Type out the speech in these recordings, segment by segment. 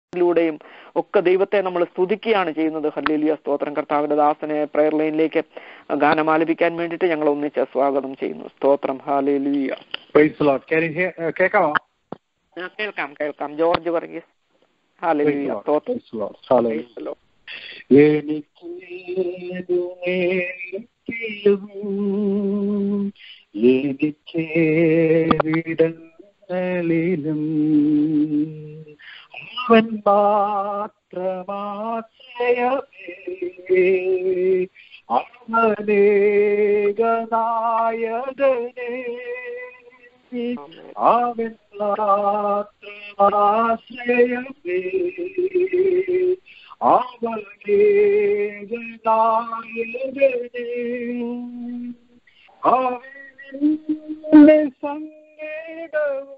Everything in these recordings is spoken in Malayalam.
ിലൂടെയും ഒക്കെ ദൈവത്തെ നമ്മൾ സ്തുതിക്കുകയാണ് ചെയ്യുന്നത്. ഹല്ലേലൂയ, സ്തോത്രം. കർത്താവിന്റെ ദാസനെ പ്രയർ ലൈനിലേക്ക് ഗാനം ആലപിക്കാൻ വേണ്ടിയിട്ട് ഞങ്ങൾ ഒന്നിച്ച് സ്വാഗതം ചെയ്യുന്നു. സ്തോത്രം. ഹല്ലേലൂയ. കേൾക്കാമോ? കേൾക്കാം. ജോർജ് വർഗീസ്. ഹല്ലേലൂയ, സ്തോത്രം. അവൻ മാത്രമാശ്രയമേ, അവനേകനായകനേ, അവൻ മാത്രമാശ്രയമേ, അവനേകനായകനേ, അവനെ സംഗീതവും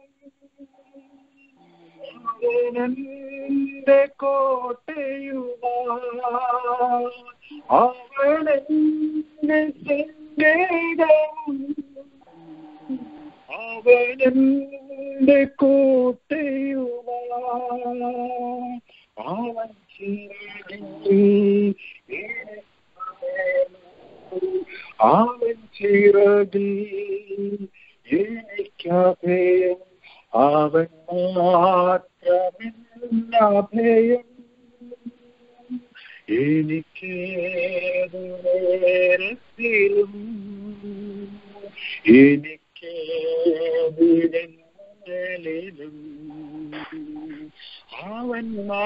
അവനെന്റെ കോട്ടയുമാ, അവനെന്റെ സംഗീതവും അവനെന്റെ കോട്ടയുമാ, അവൻ ചിറകിൽ എനിക്കഭയം, അവൻ മാത്രമെന്നഭയം, എനിക്കേതു നേരത്തിലും എനിക്കേതിലും അവൻ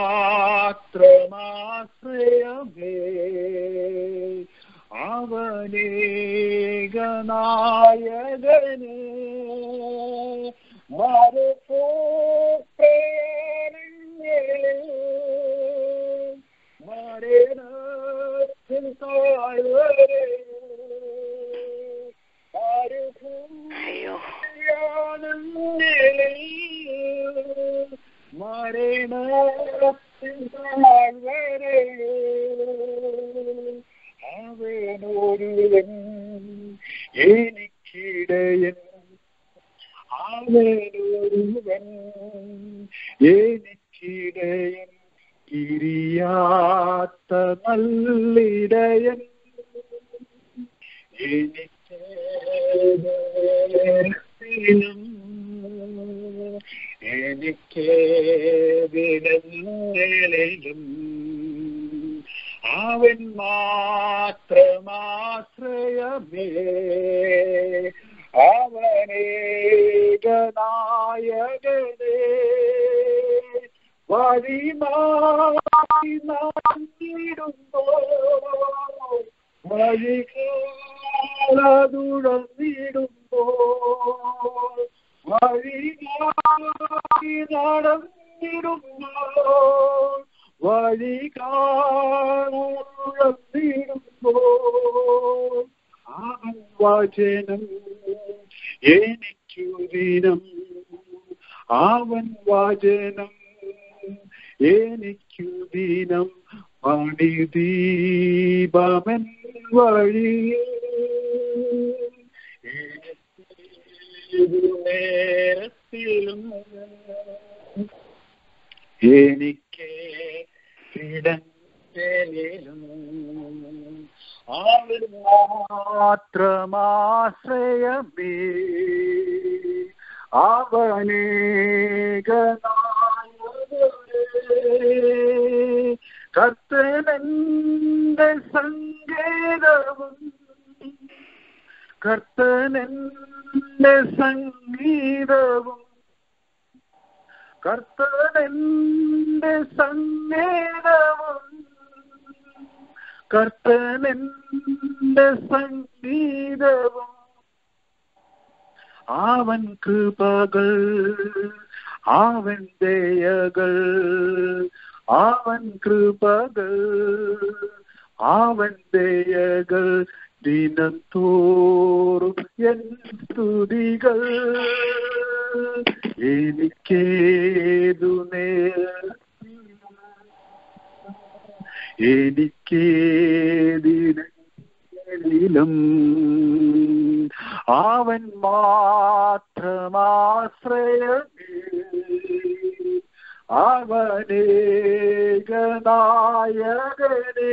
മാത്രമാശ്രയമേ, അവനേകനായകനേ, അവനൊരുവൻ എനിക്കിടയൻ, അവനൊരുവൻ എനിക്കിടയൻ, ഇരിയാത്ത നല്ലിടയൻ, എനിക്കേതിലും എനിക്കേതിലും അവൻ മാത്രമാശ്രയമേ, അവനേകനായകനേ, വഴിമാറി നടന്നിടുമ്പോൾ, വഴികാലതുഴന്നിടുമ്പോൾ, വഴിമാറി നടന്നിടുമ്പോൾ, വഴികാലതുഴന്നിടുമ്പോൾ, അവൻ വചനം എനിക്കു ദിനം, അവൻ വചനം എനിക്കു ദിനം, മണിദീപമൻ വഴിയിൽ, നേരത്തിലും എനിക്ക് ഇടങ്ങളിലും അവൻ മാത്രമാശ്രയമേ, അവനേകനായകനേ, കർത്തനെന്റെ സങ്കേതവും, കർത്തനെന്റെ സംഗീതവും, കർത്തനെന്റെ സങ്കേതവും, കർത്തനെന്റെ സംഗീതവും, അവൻ കൃപകൾ, അവൻ ദയകൾ, അവൻ കൃപകൾ, അവൻ ദയകൾ, ദിനം തോറും എൻ സ്തുതികൾ, എനിക്കേതു എനിക്കേതിലും അവൻ മാത്രമാശ്രയമേ, അവനേകനായകനേ,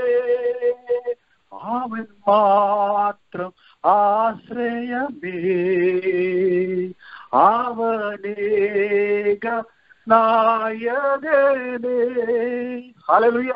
അവൻ മാത്രം ആശ്രയമേ, അവനേക നായകനേ. ഹല്ലേലൂയ.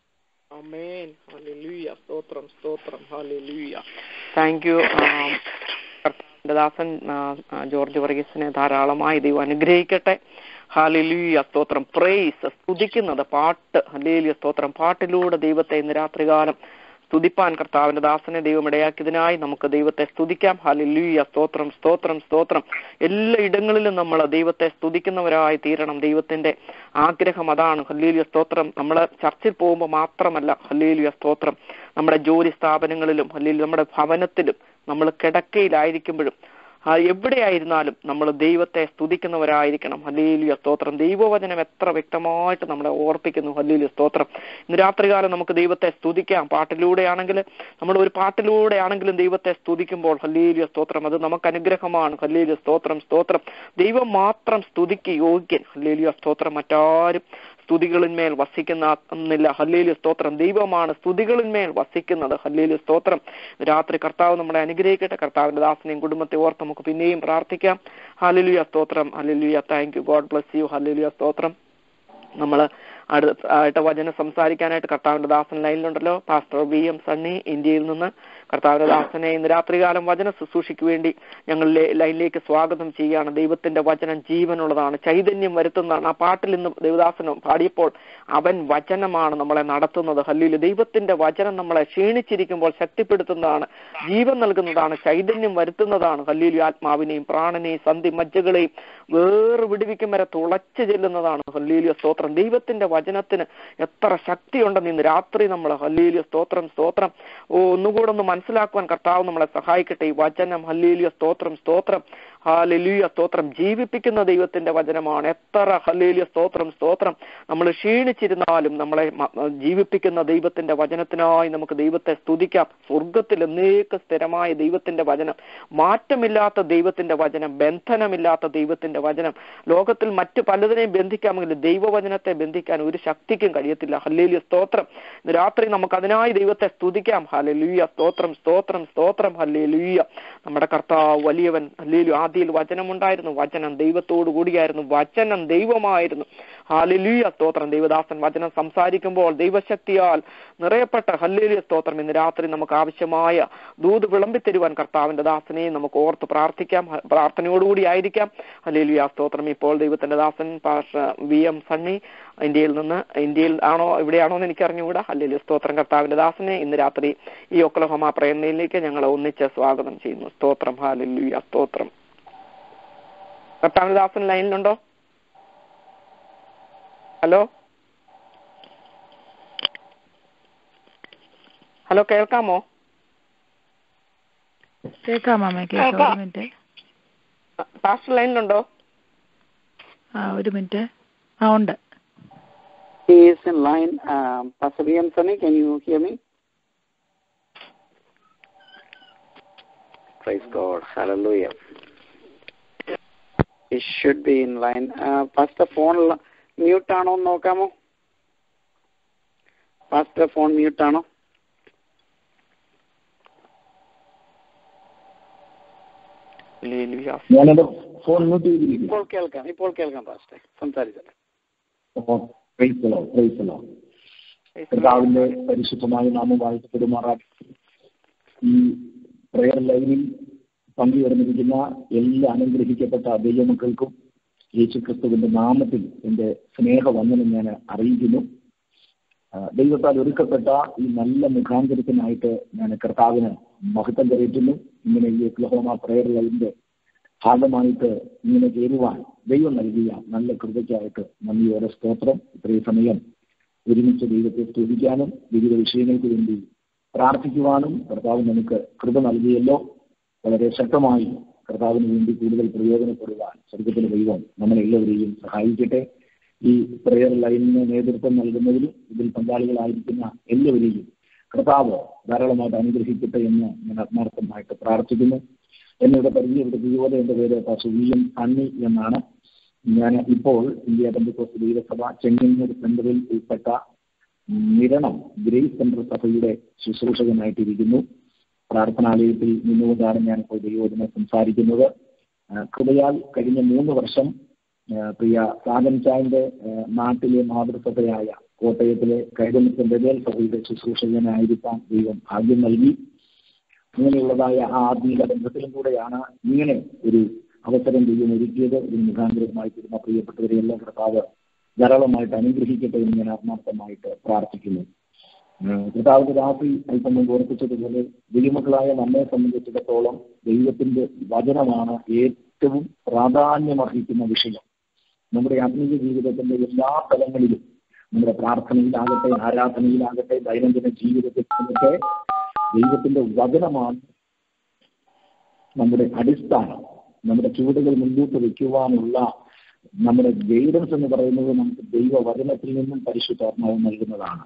ആമേൻ. ഹല്ലേലൂയ. സ്തോത്രം സ്തോത്രം. ഹല്ലേലൂയ. Thank you. കർത്താവിന്റെ ദാസൻ ജോർജ് വർഗീസിനെ ധാരാളമായി ദൈവം അനുഗ്രഹിക്കട്ടെ. ഹല്ലേലൂയ. സ്തോത്രം. പ്രൈസ്, സ്തുതിക്കുന്നത് പാട്ട്. ഹല്ലേലൂയ. സ്തോത്രം. പാട്ടിലൂടെ ദൈവത്തെ ഇന്ന് രാത്രികാലം സ്തുതിപ്പാൻ കർത്താവിന്റെ ദാസനെ ദൈവം ഇടയാക്കിയതിനായി നമുക്ക് ദൈവത്തെ സ്തുതിക്കാം. ഹല്ലേലൂയ. സ്തോത്രം സ്തോത്രം സ്തോത്രം. എല്ലാ ഇടങ്ങളിലും നമ്മൾ ദൈവത്തെ സ്തുതിക്കുന്നവരായി തീരണം. ദൈവത്തിന്റെ ആഗ്രഹം അതാണ്. ഹല്ലേലൂയ. സ്തോത്രം. നമ്മൾ ചർച്ചിൽ പോകുമ്പോൾ മാത്രമല്ല, ഹല്ലേലൂയ. സ്തോത്രം, നമ്മുടെ ജോലി സ്ഥാപനങ്ങളിലും, ഹല്ലേലൂയ, നമ്മുടെ ഭവനത്തിലും, നമ്മൾ കിടക്കയിലായിരിക്കുമ്പോഴും, എവിടെയായിരുന്നാലും നമ്മൾ ദൈവത്തെ സ്തുതിക്കുന്നവരായിരിക്കണം. ഹല്ലേലൂയ. സ്തോത്രം. ദൈവവചനം എത്ര വ്യക്തമായിട്ട് നമ്മളെ ഓർപ്പിക്കുന്നു. ഹല്ലേലൂയ. സ്തോത്രം. ഇന്ന് രാത്രികാലം നമുക്ക് ദൈവത്തെ സ്തുതിക്കാം. പാട്ടിലൂടെയാണെങ്കിൽ, നമ്മൾ ഒരു പാട്ടിലൂടെയാണെങ്കിലും ദൈവത്തെ സ്തുതിക്കുമ്പോൾ, ഹല്ലേലൂയ. സ്തോത്രം, അത് നമുക്ക് അനുഗ്രഹമാണ്. ഹല്ലേലൂയ. സ്തോത്രം സ്തോത്രം. ദൈവം മാത്രം സ്തുതിക്ക് യോഗ്യൻ. ഹല്ലേലൂയ. സ്തോത്രം. മറ്റാരും സ്തുതികളിന്മേൽ വസിക്കുന്നില്ല. ഹല്ലേലൂയ. സ്തോത്രം. ദൈവമാണ് സ്തുതികളിന്മേൽ വസിക്കുന്നത്. ഹല്ലേലൂയ. സ്തോത്രം. രാത്രി കർത്താവ് നമ്മളെ അനുഗ്രഹിക്കട്ടെ. കർത്താവിന്റെ ദാസനെയും കുടുംബത്തെ ഓർത്ത് നമുക്ക് പിന്നെയും പ്രാർത്ഥിക്കാം. ഹല്ലേലൂയ. സ്തോത്രം. Hallelujah. Thank you. God bless you. Hallelujah. സ്തോത്രം. നമ്മൾ അടുത്തായിട്ട് വചനം സംസാരിക്കാനായിട്ട് കർത്താവിന്റെ ദാസൻ ലൈനിലുണ്ടല്ലോ. പാസ്റ്റർ VM സണ്ണി, ഇന്ത്യയിൽ നിന്ന്. കർത്താവിന്റെ ദാസനെ ഇന്ന് രാത്രികാലം വചന ശുശ്രൂഷയ്ക്ക് വേണ്ടി ഞങ്ങൾ ലൈനിലേക്ക് സ്വാഗതം ചെയ്യുകയാണ്. ദൈവത്തിന്റെ വചനം ജീവനുള്ളതാണ്, ചൈതന്യം വരുത്തുന്നതാണ്. ആ പാട്ടിൽ ഇന്ന് ദേവദാസനും പാടിയപ്പോൾ അവൻ വചനമാണ് നമ്മളെ നടത്തുന്നത്. ഹല്ലേലൂയ. ദൈവത്തിന്റെ വചനം നമ്മളെ ക്ഷീണിച്ചിരിക്കുമ്പോൾ ശക്തിപ്പെടുത്തുന്നതാണ്, ജീവൻ നൽകുന്നതാണ്, ചൈതന്യം വരുത്തുന്നതാണ്. ഹല്ലേലൂയ. ആത്മാവിനെയും പ്രാണനെയും സന്ധി മജ്ജകളെയും വേറെ വിടുവിക്കും വരെ തുളച്ചു ചെല്ലുന്നതാണ്. ഹല്ലേലൂയ. സ്തോത്രം. ദൈവത്തിന്റെ വചനത്തിന് എത്ര ശക്തിയുണ്ടെന്ന് ഇന്ന് രാത്രി നമ്മൾ, ഹല്ലേലൂയ. സ്തോത്രം സ്തോത്രം, ഒന്നുകൂടെ ഒന്ന് മനസ്സിലാക്കുവാൻ കർത്താവ് നമ്മളെ സഹായിക്കട്ടെ. ഈ വചനം, ഹല്ലേലൂയ. സ്തോത്രം സ്തോത്രം, ഹല്ലേലൂയ. സ്തോത്രം, ജീവിപ്പിക്കുന്ന ദൈവത്തിന്റെ വചനമാണ്. എത്ര, ഹല്ലേലൂയ. സ്തോത്രം സ്തോത്രം, നമ്മൾ ക്ഷീണിച്ചിരുന്നാലും നമ്മളെ ജീവിപ്പിക്കുന്ന ദൈവത്തിന്റെ വചനത്തിനായി നമുക്ക് ദൈവത്തെ സ്തുതിക്കാം. സ്വർഗത്തിൽ എന്നേക്ക് സ്ഥിരമായ ദൈവത്തിന്റെ വചനം, മാറ്റമില്ലാത്ത ദൈവത്തിന്റെ വചനം, ബന്ധനമില്ലാത്ത ദൈവത്തിന്റെ വചനം. ലോകത്തിൽ മറ്റു പലതിനെയും ബന്ധിക്കാമെങ്കിലും ദൈവവചനത്തെ ബന്ധിക്കാൻ ഒരു ശക്തിക്കും കഴിയത്തില്ല. ഹല്ലേലൂയ. സ്തോത്രം. ഇന്ന് രാത്രി നമുക്ക് അതിനായി ദൈവത്തെ സ്തുതിക്കാം. ഹല്ലേലൂയ. സ്തോത്രം സ്തോത്രം സ്തോത്രം. ഹല്ലേലൂയ. നമ്മുടെ കർത്താവ് വലിയവൻ. ഹല്ലേലൂയ. ആദിയിൽ വചനമുണ്ടായിരുന്നു, വചനം ദൈവത്തോടു കൂടിയായിരുന്നു, വചനം ദൈവമായിരുന്നു. ഹല്ലേലൂയ. സ്തോത്രം. ദൈവദാസൻ വചനം സംസാരിക്കുമ്പോൾ ദൈവശക്തിയാൽ നിറയപ്പെട്ട, ഹല്ലേലൂയ. സ്തോത്രം, ഇന്ന് രാത്രി നമുക്ക് ആവശ്യമായ ദൂത് വിളമ്പിത്തരുവാൻ കർത്താവിന്റെ ദാസനെ നമുക്ക് ഓർത്ത് പ്രാർത്ഥിക്കാം. പ്രാർത്ഥനയോടുകൂടി ആയിരിക്കാം. ഹല്ലേലൂയ. സ്തോത്രം. ഇപ്പോൾ ദൈവത്തിന്റെ ദാസൻ പാസ്റ്റർ VM സണ്ണി, ഇന്ത്യയിൽ ആണോ ഇവിടെയാണോ എന്ന് എനിക്കറിഞ്ഞുകൂടാ. ഹല്ലേലൂയ. സ്തോത്രം. കർത്താവിന്റെ ദാസനെ ഇന്ന് രാത്രി ഈ ഒക്ലഹോമ പ്രയർലൈനിലേക്ക് ഞങ്ങൾ ഒന്നിച്ച് സ്വാഗതം ചെയ്യുന്നു. സ്തോത്രം. ഹല്ലേലൂയ. സ്തോത്രം. കർത്താവിന്റെ ദാസൻ ലൈനിലുണ്ടോ? ഹലോ ഹലോ, കേൾക്കാമോ? പാസ്റ്റർ ലൈനിലുണ്ടോ? ഒരു മിനിറ്റ്. ഉണ്ട്. He is in line. Pastor VM Sunny, can you hear me? Praise God. Hallelujah. He should be in line. Pastor, phone mute ആണോ എന്ന് നോക്കാമോ? Pastor, phone mute ആണോ? ഫോൺ മ്യൂട്ട് ചെയ്തിരിക്കുന്നു. ഇപ്പോൾ കേൾക്കാം പാസ്റ്റർ, സംസാരിച്ചത്. കർത്താവിന്റെ പരിശുദ്ധമായ നാമം വാഴ്ത്തപ്പെടുമാറാകട്ടെ. ഈ പ്രയർ ലൈനിൽ പങ്കുചേർന്നിരിക്കുന്ന എല്ലാ അനുഗ്രഹിക്കപ്പെട്ട ദൈവമക്കൾക്കും യേശുക്രിസ്തുവിന്റെ നാമത്തിൽ എന്റെ സ്നേഹവന്ദനം ഞാൻ അറിയിക്കുന്നു. ദൈവത്താൽ ഒരുക്കപ്പെട്ട ഈ നല്ല മുഖാന്തരത്തിനായിട്ട് ഞാൻ കർത്താവിന് മഹത്വം കരയറ്റുന്നു. ഇങ്ങനെ ഈ ഒക്ലഹോമ പ്രയർ ലൈനിന്റെ ഭാഗമായിട്ട് ഇങ്ങനെ ചേരുവാൻ ദൈവം നൽകിയ നല്ല കൃപയ്ക്കായിട്ട് നന്ദിയോടെ സ്തോത്രം. ഇത്രയും സമയം ഒരുമിച്ച് ദൈവത്തെ സ്തുതിക്കാനും വിവിധ വിഷയങ്ങൾക്ക് വേണ്ടി പ്രാർത്ഥിക്കുവാനും കർത്താവ് നമുക്ക് കൃപ നൽകിയല്ലോ. വളരെ ശക്തമായി കർത്താവിന് വേണ്ടി കൂടുതൽ പ്രയോജനപ്പെടുവാൻ സ്വർഗത്തിലെ ദൈവം നമ്മളെല്ലാവരെയും സഹായിക്കട്ടെ. ഈ പ്രയർ ലൈനിന് നേതൃത്വം നൽകുന്നതിലും ഇതിൽ പങ്കാളികളായിരിക്കുന്ന എല്ലാവരെയും കർത്താവ് ധാരാളമായിട്ട് അനുഗ്രഹിക്കട്ടെ എന്ന് ഞാൻ ആത്മാർത്ഥമായിട്ട് പ്രാർത്ഥിക്കുന്നു. എന്നിവിടെ പരിചയപ്പെടുത്തിയത് എൻ്റെ പേര് പാസ്റ്റർ VM സണ്ണി എന്നാണ്. ഞാൻ ഇപ്പോൾ ഇന്ത്യ പെന്തക്കോസ്ത് ദൈവസഭ ചെങ്ങന്നൂർ സെന്ററിൽ ഉൾപ്പെട്ട നിരണം ഗ്രേസ് സെന്റർ സഭയുടെ ശുശ്രൂഷകനായിട്ടിരിക്കുന്നു. പ്രാർത്ഥനാലയത്തിൽ നിന്നുകൊണ്ടാണ് ഞാനിപ്പോൾ ദൈവത്തിനെ സംസാരിക്കുന്നത്. കൃപയാൽ കഴിഞ്ഞ 3 വർഷം പ്രിയ സാഗൻചായന്റെ നാട്ടിലെ മാതൃസഭയായ കോട്ടയത്തിലെ കൈതമുറ്റം ബദേൽ സഭയുടെ ശുശ്രൂഷകനായിരിക്കാൻ ദൈവം ഭാഗ്യം നൽകി. അങ്ങനെയുള്ളതായ ആ ആത്മീയ ബന്ധത്തിലും കൂടെയാണ് ഇങ്ങനെ ഒരു അവസരം ദൈവം ഒരുക്കിയത്. ഇതിന് മുഖാന്തരമായി തീരുന്ന പ്രിയപ്പെട്ടവരെയെല്ലാം കർത്താവ് ധാരാളമായിട്ട് അനുഗ്രഹിക്കട്ടെ എന്ന് ഞാൻ ആത്മാർത്ഥമായിട്ട് പ്രാർത്ഥിക്കുന്നു. കർത്താവിന്റെ രാത്രി അല്പം മുമ്പ് ഓർപ്പിച്ചതുപോലെ ദൈവമക്കളായ നമ്മെ സംബന്ധിച്ചിടത്തോളം ദൈവത്തിന്റെ വചനമാണ് ഏറ്റവും പ്രാധാന്യമർഹിക്കുന്ന വിഷയം. നമ്മുടെ ആത്മീയ ജീവിതത്തിന്റെ എല്ലാ തലങ്ങളിലും, നമ്മുടെ പ്രാർത്ഥനയിലാകട്ടെ, ആരാധനയിലാകട്ടെ, ദൈനംദിന ജീവിതത്തിലാകട്ടെ, ദൈവത്തിന്റെ വചനമാണ് നമ്മുടെ അടിസ്ഥാനം. നമ്മുടെ ചുവടുകൾ മുൻകൂട്ട് വയ്ക്കുവാനുള്ള നമ്മുടെ ഗൈഡൻസ് എന്ന് പറയുന്നത് നമുക്ക് ദൈവവചനത്തിൽ നിന്നും പരിശുദ്ധാത്മാവ് നൽകുന്നതാണ്.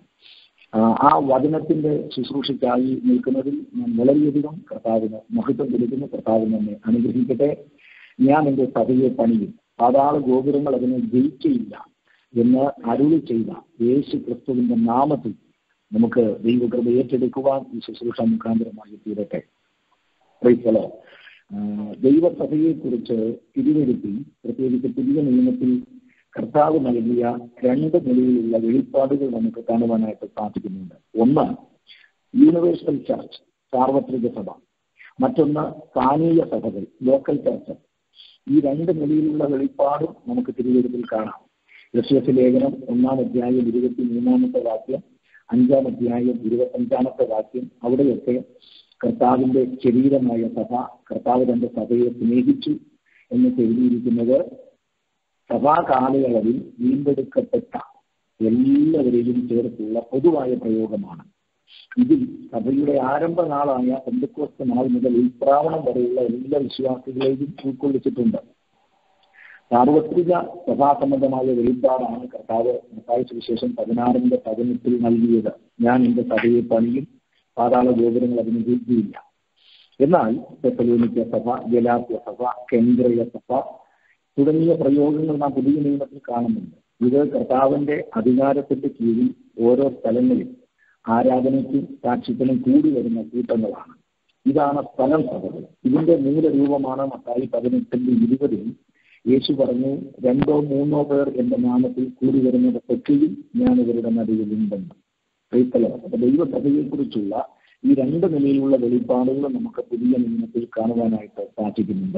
ആ വചനത്തിന്റെ ശുശ്രൂഷയ്ക്കായി നിൽക്കുന്നതിൽ ഞാൻ വളരെയധികം കർത്താവിന് മഹത്വം കൊടുക്കുന്നു. കർത്താവിന് എന്നെ അനുഗ്രഹിക്കട്ടെ. ഞാൻ എൻ്റെ സഭയെ പണിയും, പാതാള ഗോപുരങ്ങൾ അതിനെ ജയിക്കയില്ല എന്ന് അരുളി ചെയ്ത യേശു ക്രിസ്തുവിന്റെ നാമത്തിൽ നമുക്ക് ദൈവകൃപ ഏറ്റെടുക്കുവാൻ ഈ ശുശ്രൂഷ മുഖാന്തരമായി തീരട്ടെ. പ്രൈസ്. ദൈവസഭയെ കുറിച്ച് തിരുവെഴുത്തിൽ, പ്രത്യേകിച്ച് പുതിയ നിയമത്തിൽ കർത്താവ് നൽകിയ 2 നിലയിലുള്ള വെളിപ്പാടുകൾ നമുക്ക് കാണുവാനായിട്ട് സാധിക്കുന്നുണ്ട്. ഒന്ന് യൂണിവേഴ്സൽ ചർച്ച്, സാർവത്രിക സഭ. മറ്റൊന്ന് സ്ഥാനീയ സഭകൾ, ലോക്കൽ ചർച്ച്. ഈ 2 നിലയിലുള്ള വെളിപ്പാടും നമുക്ക് തിരുവെഴുത്തിൽ കാണാം. എഫേസ്യ ലേഖനം 1-ാം അധ്യായം 23-ാമത്തെ വാക്യം, 5-ാം അധ്യായം 25-ാമത്തെ വാക്യം, അവിടെയൊക്കെ കർത്താവിന്റെ ശരീരമായ സഭ, കർത്താവ് തന്റെ സഭയെ സ്നേഹിച്ചു എന്ന് എഴുതിയിരിക്കുന്നത് സഭാ കാലയളവിൽ വീണ്ടെടുക്കപ്പെട്ട എല്ലാവരെയും ചേർത്തുള്ള പൊതുവായ പ്രയോഗമാണ്. ഇതിൽ സഭയുടെ ആരംഭനാളായ പെന്തക്കോസ്ത് നാൾ മുതൽ ഉത്പ്രാവണം വരെയുള്ള എല്ലാ വിശ്വാസികളെയും ഉൾക്കൊള്ളിച്ചിട്ടുണ്ട്. സാർവത്രിക സഭാസംബന്ധമായ വെളിപ്പാടാണ് കർത്താവ് മത്തായി സുവിശേഷം 16:18 നൽകിയത്. ഞാൻ എന്റെ സഭയെ പണിയും, പാതാള ഗോപുരങ്ങൾ അതിന് ജയിക്കുകയില്ല. എന്നാൽ തെസലോനിക്ക സഭ, ഗലാത്യ സഭ, കേന്ദ്രീയ സഭ തുടങ്ങിയ പ്രയോഗങ്ങൾ നാം പുതിയ നിയമത്തിൽ കാണുന്നുണ്ട്. ഇത് കർത്താവിന്റെ അധികാരത്തിന്റെ കീഴിൽ ഓരോ സ്ഥലങ്ങളിൽ ആരാധനയ്ക്കും സാക്ഷ്യത്തിനും കൂടി വരുന്ന കൂട്ടങ്ങളാണ്. ഇതാണ് സ്ഥലം സഭകൾ. ഇതിന്റെ മൂലരൂപമാണ് മത്തായി 18:20 യേശു പറഞ്ഞു, 2 or 3 പേർ എന്റെ നാമത്തിൽ കൂടി വരുന്നതൊക്കെയും ഞാൻ ഇവരുടെ നടുവിൽ ഉണ്ടെന്ന്. അപ്പൊ ദൈവസഭയെ കുറിച്ചുള്ള ഈ 2 നിലയിലുള്ള വെളിപ്പാടുകൾ നമുക്ക് പുതിയ നിയമത്തിൽ കാണുവാനായിട്ട് സാധിക്കുന്നുണ്ട്.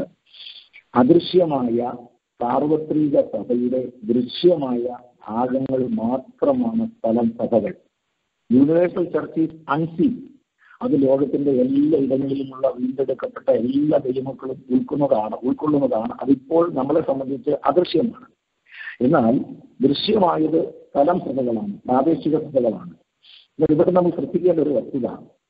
അദൃശ്യമായ സാർവത്രിക സഭയുടെ ദൃശ്യമായ ഭാഗങ്ങൾ മാത്രമാണ് സ്ഥലം സഭകൾ. Universal church is unseen. അത് ലോകത്തിന്റെ എല്ലാ ഇടങ്ങളിലുമുള്ള വീണ്ടെടുക്കപ്പെട്ട എല്ലാ ദൈവമക്കളും ഉൾക്കൊള്ളുന്നതാണ്. അതിപ്പോൾ നമ്മളെ സംബന്ധിച്ച് അദൃശ്യമാണ്. എന്നാൽ ദൃശ്യമായത് സ്ഥലം സഭകളാണ്, പ്രാദേശിക സഭകളാണ്. ഇവിടെ നമ്മൾ ശ്രദ്ധിക്കേണ്ട ഒരു വസ്തുത,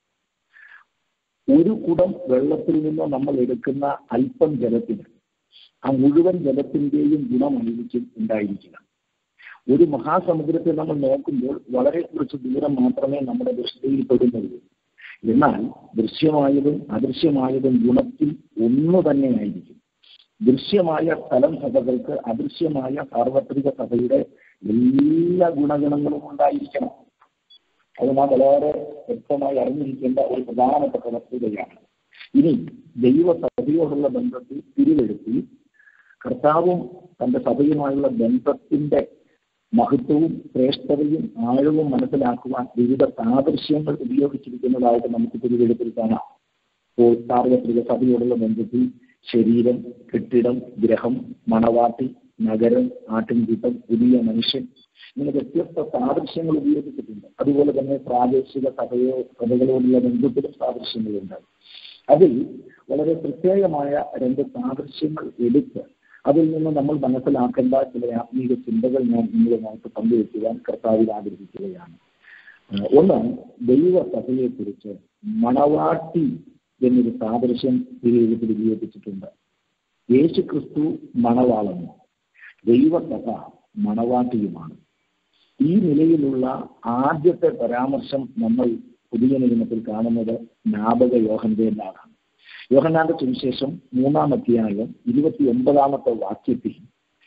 ഒരു കുടം വെള്ളത്തിൽ നിന്ന് നമ്മൾ എടുക്കുന്ന അല്പം ജലത്തിന് ആ മുഴുവൻ ജലത്തിന്റെയും ഗുണമായിരിക്കും ഉണ്ടായിരിക്കുക. ഒരു മഹാസമുദ്രത്തെ നമ്മൾ നോക്കുമ്പോൾ വളരെ കുറച്ച് ദൂരം മാത്രമേ നമ്മുടെ ദൃഷ്ടിയിൽ പെടുന്നുള്ളൂ. എന്നാൽ ദൃശ്യമായതും അദൃശ്യമായതും ഗുണത്തിൽ ഒന്നു തന്നെയായിരിക്കും. ദൃശ്യമായ സ്ഥലം സഭകൾക്ക് അദൃശ്യമായ സാർവത്രിക സഭയുടെ എല്ലാ ഗുണഗണങ്ങളും ഉണ്ടായിരിക്കണം. അത് നാം വളരെ വ്യക്തമായി അറിഞ്ഞിരിക്കേണ്ട ഒരു പ്രധാനപ്പെട്ട വസ്തുതയാണ്. ഇനി ദൈവസഭയോടുള്ള ബന്ധത്തിൽ തിരുവെഴുത്തിൽ കർത്താവും തന്റെ സഭയുമായുള്ള ബന്ധത്തിന്റെ മഹത്വവും ശ്രേഷ്ഠതയും ആഴവും മനസ്സിലാക്കുവാൻ വിവിധ സാദൃശ്യങ്ങൾ ഉപയോഗിച്ചിരിക്കുന്നതായിട്ട് നമുക്ക് തിരുവെഴുത്തിൽ കാണാം. അപ്പോൾ സാർവത്രിക സഭയോടുള്ള ബന്ധത്തിൽ ശരീരം, കെട്ടിടം, ഗ്രഹം, മണവാട്ടി, നഗരം, ആട്ടിൻകൂട്ടം, പുതിയ മനുഷ്യൻ, ഇങ്ങനെ വ്യത്യസ്ത സാദൃശ്യങ്ങൾ ഉപയോഗിച്ചിട്ടുണ്ട്. അതുപോലെ തന്നെ പ്രാദേശിക സഭകളോടുള്ള ബന്ധത്തിലും സാദൃശ്യങ്ങളുണ്ട്. അതിൽ വളരെ പ്രത്യേകമായ 2 സാദൃശ്യങ്ങൾ എടുത്ത് അതിൽ നിന്ന് നമ്മൾ മനസ്സിലാക്കേണ്ട ചില ആത്മീയ ചിന്തകൾ ഞാൻ നിങ്ങളുമായിട്ട് പങ്കുവെക്കുവാൻ കർത്താവിൽ ആഗ്രഹിക്കുകയാണ്. ഒന്ന്, ദൈവസഭയെക്കുറിച്ച് മണവാട്ടി എന്നൊരു സാദൃശ്യം തിരുവെഴുത്തിൽ ഉപയോഗിച്ചിട്ടുണ്ട്. യേശു ക്രിസ്തു മണവാളനും ദൈവസഭ മണവാട്ടിയുമാണ്. ഈ നിലയിലുള്ള ആദ്യത്തെ പരാമർശം നമ്മൾ പുതിയ നിയമത്തിൽ കാണുന്നത് സ്നാപക യോഹന്നാനാണ്. യോഹന്നാന്റെ സുവിശേഷം 3-ാം അധ്യായം 29-ാമത്തെ വാക്യത്തിൽ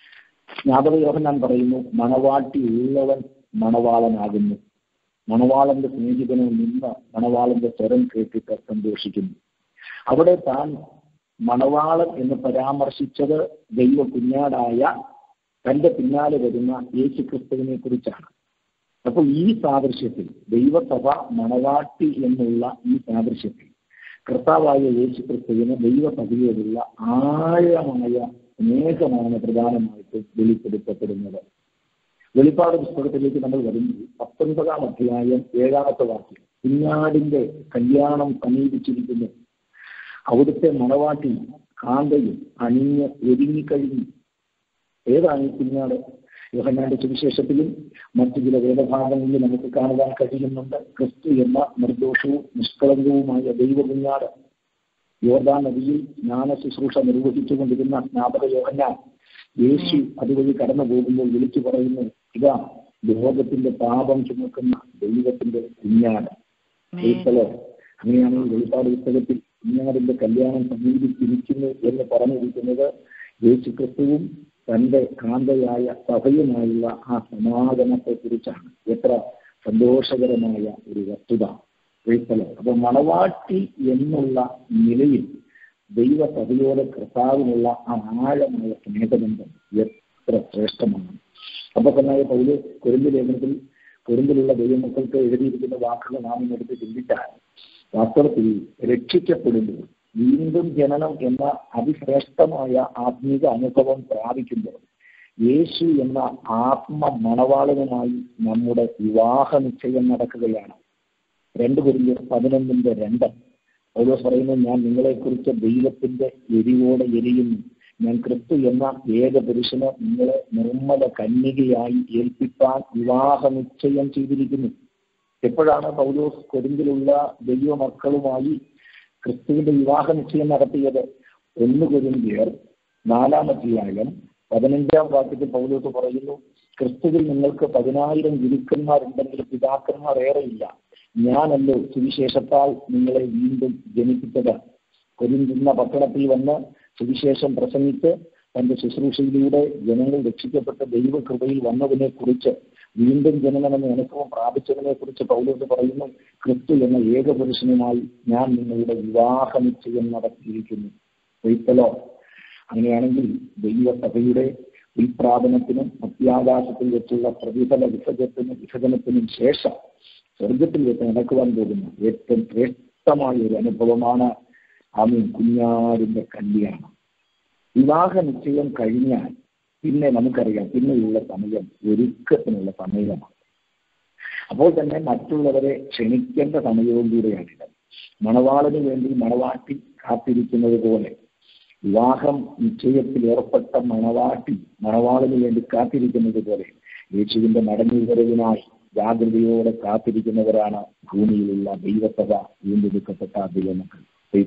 യോഹന്നാൻ പറയുന്നു, മണവാട്ടി ഉള്ളവൻ മണവാളനാകുന്നു, മണവാളന്റെ സ്നേഹിതനെ നിന്ന് മണവാളന്റെ സ്വരം കേട്ടിട്ട് സന്തോഷിക്കുന്നു. അവിടെ താൻ മണവാളൻ എന്ന് പരാമർശിച്ചത് ദൈവ കുഞ്ഞാടായ തന്റെ പിന്നാലെ വരുന്ന യേശുക്രിസ്തുവിനെ കുറിച്ചാണ്. അപ്പോൾ ഈ സാദൃശ്യത്തിൽ, ദൈവസഭ മണവാട്ടി എന്നുള്ള ഈ സാദൃശ്യത്തിൽ കർത്താവായ യേശുക്രിസ്തുവിന് ദൈവസഭയോടുള്ള ആഴമായ സ്നേഹമാണ് പ്രധാനമായിട്ട് വെളിപ്പെടുത്തപ്പെടുന്നത്. വെളിപ്പാട് പുസ്തകത്തിലേക്ക് നമ്മൾ വരുമ്പോൾ 19-ാം അധ്യായം 7-ാമത്തെ വാക്യം, കുഞ്ഞാടിന്റെ കല്യാണം സമീപിച്ചിരിക്കുന്നു, അവിടുത്തെ മണവാട്ടി കാന്തയും അണിഞ്ഞ് ഒരുങ്ങിക്കഴിഞ്ഞു. ഏതാണ് ഈ കുഞ്ഞാട്? യോഹന്നാന്റെ സുവിശേഷത്തിലും മറ്റു ചില വേദഭാഗങ്ങളിൽ നമുക്ക് കാണുവാൻ കഴിയുന്നുണ്ട്. ക്രിസ്തു എന്ന നിർദോഷവും നിഷ്കളങ്കവുമായ ദൈവ കുഞ്ഞാട് യോർദാൻ നദിയിൽ സ്നാന ശുശ്രൂഷ നിർവഹിച്ചുകൊണ്ടിരുന്ന സ്നാപക യോഹന്നാൻ യേശു അതുവഴി കടന്നു പോകുമ്പോൾ വിളിച്ചു പറയുന്നു, ഇതാ ലോകത്തിന്റെ പാപം ചുമക്കുന്ന ദൈവത്തിന്റെ കുഞ്ഞാട്. അങ്ങനെയാണ് വെളിപ്പാട് പുസ്തകത്തിൽ കുഞ്ഞാടിന്റെ കല്യാണം സമീപിച്ചിരിക്കുന്നു എന്ന് പറഞ്ഞിരിക്കുന്നത് യേശു ക്രിസ്തുവും തന്റെ കാന്തയായ സഭയുമായുള്ള ആ സമാഗമത്തെ കുറിച്ചാണ്. എത്ര സന്തോഷകരമായ ഒരു വസ്തുത. അപ്പൊ മണവാട്ടി എന്നുള്ള നിലയിൽ ദൈവസഭയോട് കർത്താവിനുള്ള ആ ആഴമായ സ്നേഹബന്ധം എത്ര ശ്രേഷ്ഠമാണ്. അപ്പൊ തന്നെ പൗലോസ് കൊരിന്ത്യ ലേഖനത്തിൽ കൊരിന്ത്യയിലുള്ള ദൈവമക്കൾക്ക് എഴുതിയിരിക്കുന്ന വാക്കുകൾ നാം ഇന്നെടുത്ത് ചിന്തിച്ചാൽ, വാസ്തവത്തിൽ രക്ഷിക്കപ്പെടുമ്പോൾ വീണ്ടും ജനനം എന്ന അതിശ്രേഷ്ഠമായ ആത്മീക അനുഭവം പ്രാപിക്കുമ്പോൾ യേശു എന്ന ആത്മ മണവാളനുമായി നമ്മുടെ വിവാഹ നിശ്ചയം നടക്കുകയാണ്. 2 കൊരിന്ത്യർ 11:2 പൗലോസ് പറയുന്നു, ഞാൻ നിങ്ങളെക്കുറിച്ച് ദൈവത്തിന്റെ എരിവോടെ എരിയുന്നു, ഞാൻ ക്രിസ്തു എന്ന ഏക പുരുഷന് നിങ്ങളെ നിർമ്മല കന്യകയായി ഏൽപ്പിക്കാൻ വിവാഹ നിശ്ചയം ചെയ്തിരിക്കുന്നു. എപ്പോഴാണ് പൗലോസ് കൊരിന്ത്യയിലുള്ള ദൈവമക്കളുമായി ക്രിസ്തുവിന്റെ വിവാഹ നിശ്ചയം നടത്തിയത്? 1 കൊരിന്ത്യർ 4-ാം അധ്യായം 15-ാം വാക്യത്തിൽ പൗലോസ് പറയുന്നു, ക്രിസ്തുവിൽ നിങ്ങൾക്ക് 10,000 ഗുരുക്കന്മാരുണ്ടെങ്കിൽ പിതാക്കന്മാർ ഏറെയില്ല, ഞാനല്ലോ സുവിശേഷത്താൽ നിങ്ങളെ വീണ്ടും ജനിപ്പിച്ചത്. കൊരിന്ത്യ പട്ടണത്തിൽ വന്ന് സുവിശേഷം പ്രസംഗിച്ച് തന്റെ ശുശ്രൂഷയിലൂടെ ജനങ്ങൾ രക്ഷിക്കപ്പെട്ട ദൈവകൃപയിൽ വന്നതിനെ കുറിച്ച്, വീണ്ടും ജനനമെന്ന അനുഭവം പ്രാപിച്ചതിനെ കുറിച്ച് പൗലോസ് പറയുന്നു, ക്രിസ്തു എന്ന ഏകപുരുഷനുമായി ഞാൻ നിങ്ങളുടെ വിവാഹ നിശ്ചയം നടത്തിയിരിക്കുന്നു. ഒരിക്കലോ അങ്ങനെയാണെങ്കിൽ ദൈവസഭയുടെ ഉൽപ്രാപനത്തിനും അത്യാകാശത്തിൽ വെച്ചുള്ള പ്രതിഫല വിഭജനത്തിനും ശേഷം സ്വർഗത്തിൽ വെച്ച് നടക്കുവാൻ പോകുന്ന ഏറ്റവും ശ്രേഷ്ഠമായ ഒരു അനുഭവമാണ് കുഞ്ഞാടിന്റെ കല്യാണം. വിവാഹ നിശ്ചയം കഴിഞ്ഞാൽ പിന്നെ നമുക്കറിയാം, പിന്നെയുള്ള സമയം ഒരുക്കത്തിനുള്ള സമയമാണ്. അപ്പോൾ തന്നെ മറ്റുള്ളവരെ ക്ഷണിക്കേണ്ട സമയവും കൂടെയാണിത്. മണവാളന് വേണ്ടി മണവാട്ടി കാത്തിരിക്കുന്നത് പോലെ വിവാഹം നിശ്ചയത്തിൽ ഏർപ്പെട്ട മണവാട്ടി മണവാളന് വേണ്ടി കാത്തിരിക്കുന്നത് പോലെ യേശുവിന്റെ മടങ്ങിവരവിനായി ജാഗ്രതയോടെ കാത്തിരിക്കുന്നവരാണ് ഭൂമിയിലുള്ള ദൈവസഭ, വീണ്ടെടുക്കപ്പെട്ട ദൈവമക്കൾ.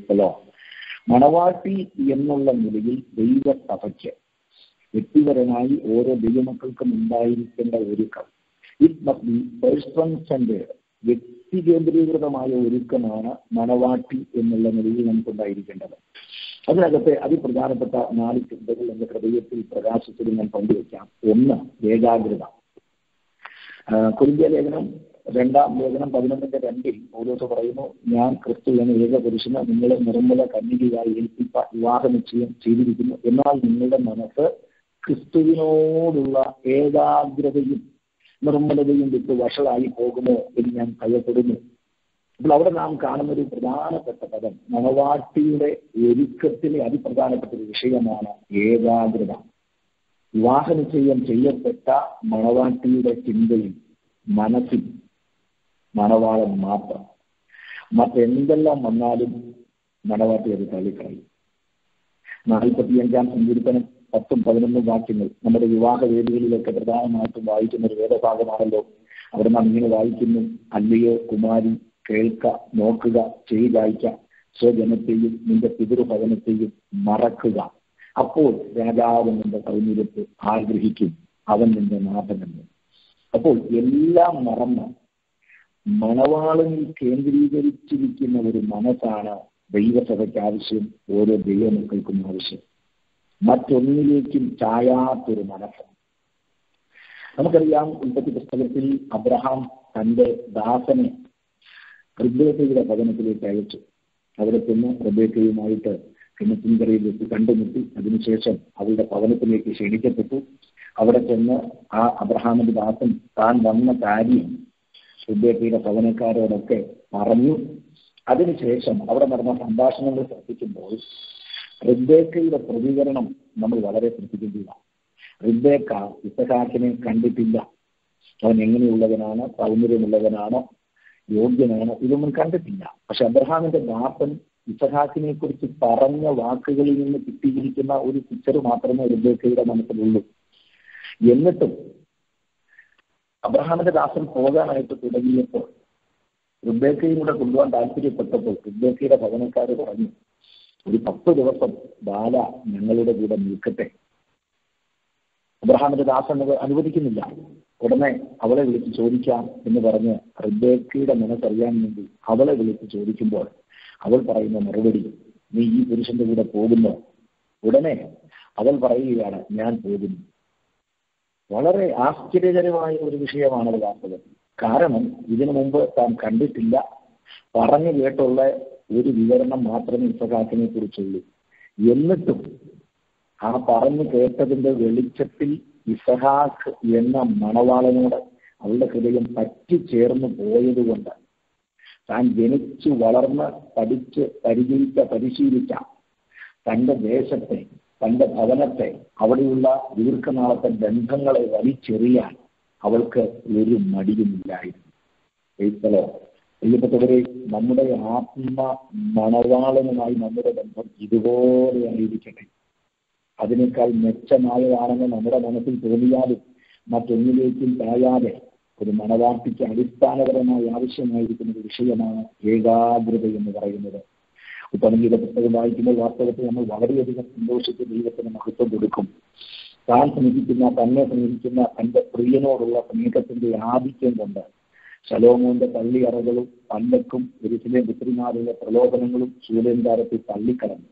മണവാട്ടി എന്നുള്ള നിലയിൽ ദൈവസഭയ്ക്ക് വ്യക്തിപരമായി ഓരോ ദൈവമക്കൾക്കും ഉണ്ടായിരിക്കേണ്ട ഒരുക്കം, it must be person centred, വ്യക്തി കേന്ദ്രീകൃതമായ ഒരുക്കമാണ് മണവാട്ടി എന്നുള്ള നിലയിൽ നമുക്കുണ്ടായിരിക്കേണ്ടത്. അതിനകത്തെ അതിപ്രധാനപ്പെട്ട 4 ചിന്തകൾ എന്റെ ഹൃദയത്തിൽ പ്രകാശത്തിൽ ഞാൻ പങ്കുവയ്ക്കാം. 1, ഏകാഗ്രത. കൊരിന്ത്യ ലേഖനം 2-ാം ലേഖനം 11:2 പൗലോസ് പറയുന്നു, ഞാൻ ക്രിസ്തു എന്ന ഏകപുരുഷന് നിങ്ങളെ നിർമ്മല കന്യകയായി ഏൽപ്പിക്കാൻ വിവാഹ നിശ്ചയം ചെയ്തിരിക്കുന്നു, എന്നാൽ നിങ്ങളുടെ മനസ്സ് ക്രിസ്തുവിനോടുള്ള ഏകാഗ്രതയും നിർമ്മലതയും വിട്ട് വഷളായി പോകുമോ എന്ന് ഞാൻ ഭയപ്പെടുന്നു. അപ്പോൾ അവിടെ നാം കാണുന്ന ഒരു പ്രധാനപ്പെട്ട പദം, മണവാട്ടിയുടെ ഒരുക്കത്തിലെ അതിപ്രധാനപ്പെട്ട ഒരു വിഷയമാണ് ഏകാഗ്രത. വിവാഹ നിശ്ചയം ചെയ്യപ്പെട്ട മണവാട്ടിയുടെ ചിന്തയിൽ, മനസ്സിൽ മണവാളൻ മാത്രം. മറ്റെന്തെല്ലാം വന്നാലും മണവാട്ടി അത് തള്ളിക്കളയും. 45-ാം സങ്കീർത്തനം 10-11 വാക്യങ്ങൾ നമ്മുടെ വിവാഹ വേദികളിലൊക്കെ പ്രധാനമായിട്ടും വായിക്കുന്ന ഒരു വേദഭാഗമാണല്ലോ. അവിടെ നാം ഇങ്ങനെ വായിക്കുന്നു, അല്ലയോ കുമാരി, കേൾക്ക, നോക്കുക, ചെയ്യുക, സ്വജനത്തെയും നിന്റെ പിതൃഭവനത്തെയും മറക്കുക, അപ്പോൾ രാജാവ് നിന്റെ സൗന്ദര്യത്തെ ആഗ്രഹിക്കും, അവൻ നിന്റെ നാഥനെന്ന്. അപ്പോൾ എല്ലാം മറന്ന് മണവാളനിൽ കേന്ദ്രീകരിച്ചിരിക്കുന്ന ഒരു മനസ്സാണ് ദൈവസഭയ്ക്ക് ആവശ്യം, ഓരോ ദൈവമക്കൾക്കും ആവശ്യം. മറ്റൊന്നിലേക്കും ചായാത്തൊരു മനസ്സ്. നമുക്കറിയാം, ഉൽപ്പത്തി പുസ്തകത്തിൽ അബ്രഹാം തന്റെ ദാസനെ റിബേക്കയുടെ ഭവനത്തിലേക്ക് അയച്ചു. അവിടെ ചെന്ന് റിബേക്കയുമായിട്ട് കിണറ്റിൻകരയിൽ വെച്ച് കണ്ടുമുട്ടി. അതിനുശേഷം അവളുടെ ഭവനത്തിലേക്ക് ക്ഷണിക്കപ്പെട്ടു. അവിടെ ചെന്ന് ആ അബ്രഹാമിന്റെ ദാസൻ താൻ വന്ന കാര്യം റിബേക്കയുടെ ഭവനക്കാരോടൊക്കെ പറഞ്ഞു. അതിനുശേഷം അവിടെ നടന്ന സംഭാഷണങ്ങൾ ശ്രദ്ധിക്കുമ്പോൾ റിബേക്കയുടെ പ്രതികരണം നമ്മൾ വളരെ ശ്രദ്ധിക്കേണ്ടതാണ്. റിബേക്ക ഇസഹാക്കിനെ കണ്ടിട്ടില്ല. അവൻ എങ്ങനെയുള്ളവനാണ്, സൗന്ദര്യമുള്ളവനാണ്, യോഗ്യനാണ്, ഇതൊന്നും കണ്ടിട്ടില്ല. പക്ഷെ അബ്രഹാമിന്റെ ദാസൻ ഇസഹാക്കിനെ കുറിച്ച് പറഞ്ഞ വാക്കുകളിൽ നിന്ന് കിട്ടിയിരിക്കുന്ന ഒരു പിക്ചർ മാത്രമേ റിബേക്കയുടെ മനസ്സിലുള്ളൂ. എന്നിട്ടും അബ്രഹാമിന്റെ ദാസൻ പോകാനായിട്ട് തുടങ്ങിയപ്പോൾ റിബേക്കയും കൂടെ കൊണ്ടുപോകാൻ താല്പര്യപ്പെട്ടപ്പോൾ റിബേക്കയുടെ ഭവനക്കാർ പറഞ്ഞു, ഒരു 10 ദിവസം ബാല ഞങ്ങളുടെ കൂടെ നിൽക്കട്ടെ. അബ്രഹാമിന്റെ ദാസൻ അനുവദിക്കുന്നില്ല. ഉടനെ അവളെ വിളിച്ച് ചോദിക്കാം എന്ന് പറഞ്ഞ് റിബേക്കയുടെ മനസ്സറിയാൻ വേണ്ടി അവളെ വിളിച്ച് ചോദിക്കുമ്പോൾ അവൾ പറയുന്ന മറുപടി, നീ ഈ പുരുഷന്റെ കൂടെ പോകുന്നു? ഉടനെ അവൾ പറയുകയാണ്, ഞാൻ പോകുന്നു. വളരെ ആശ്ചര്യകരമായ ഒരു വിഷയമാണത് വാസ്തവത്തിൽ. കാരണം ഇതിനു മുമ്പ് താൻ കണ്ടിട്ടില്ല, പറഞ്ഞു കേട്ടുള്ള ഒരു വിവരണം മാത്രമേ ഇസഹാക്കിനെ കുറിച്ചുള്ളൂ. എന്നിട്ടും ആ പറഞ്ഞു കേട്ടതിന്റെ വെളിച്ചത്തിൽ ഇസഹാക്ക് എന്ന മണവാളനോട് അവളുടെ ഹൃദയം പറ്റിച്ചേർന്ന് പോയതുകൊണ്ട് താൻ ജനിച്ചു വളർന്ന് പഠിച്ച് പരിശീലിച്ച തന്റെ ദേശത്തെ, തന്റെ ഭവനത്തെ, അവിടെയുള്ള ദീർഘനാളത്തെ ബന്ധങ്ങളെ വലിച്ചെറിയാൻ അവൾക്ക് ഒരു മടിയുമില്ലായിരുന്നു. പ്രിയപ്പെട്ടവരെ, നമ്മുടെ ആത്മ മണവാളനുമായി നമ്മുടെ ബന്ധം ഇതുപോലെ ആയിരിക്കട്ടെ. അതിനേക്കാൾ മെച്ചമായതാണെന്ന് നമ്മുടെ മനസ്സിൽ തോന്നിയാലും മറ്റൊന്നിലേക്കും തായാതെ ഒരു മണവാട്ടിക്ക് അടിസ്ഥാനപരമായി ആവശ്യമായിരിക്കുന്ന ഒരു വിഷയമാണ് ഏകാഗ്രത എന്ന് പറയുന്നത്. ഉത്തമഗീത പുസ്തകം വായിക്കുമ്പോൾ വാസ്തവത്തിൽ നമ്മൾ വളരെയധികം സന്തോഷിച്ച് ദൈവത്തിന് മഹത്വം കൊടുക്കും. തന്നെ സ്നേഹിക്കുന്ന തന്റെ പ്രിയനോടുള്ള സ്നേഹത്തിന്റെ ആധിക്യം കൊണ്ട് ശലോമോന്റെ പള്ളിയറകളും പല്ലക്കും യെരൂശലേം പുത്രിമാരുടെ പ്രലോഭനങ്ങളും ശൂലേന്താരത്തിൽ തള്ളിക്കടന്നു.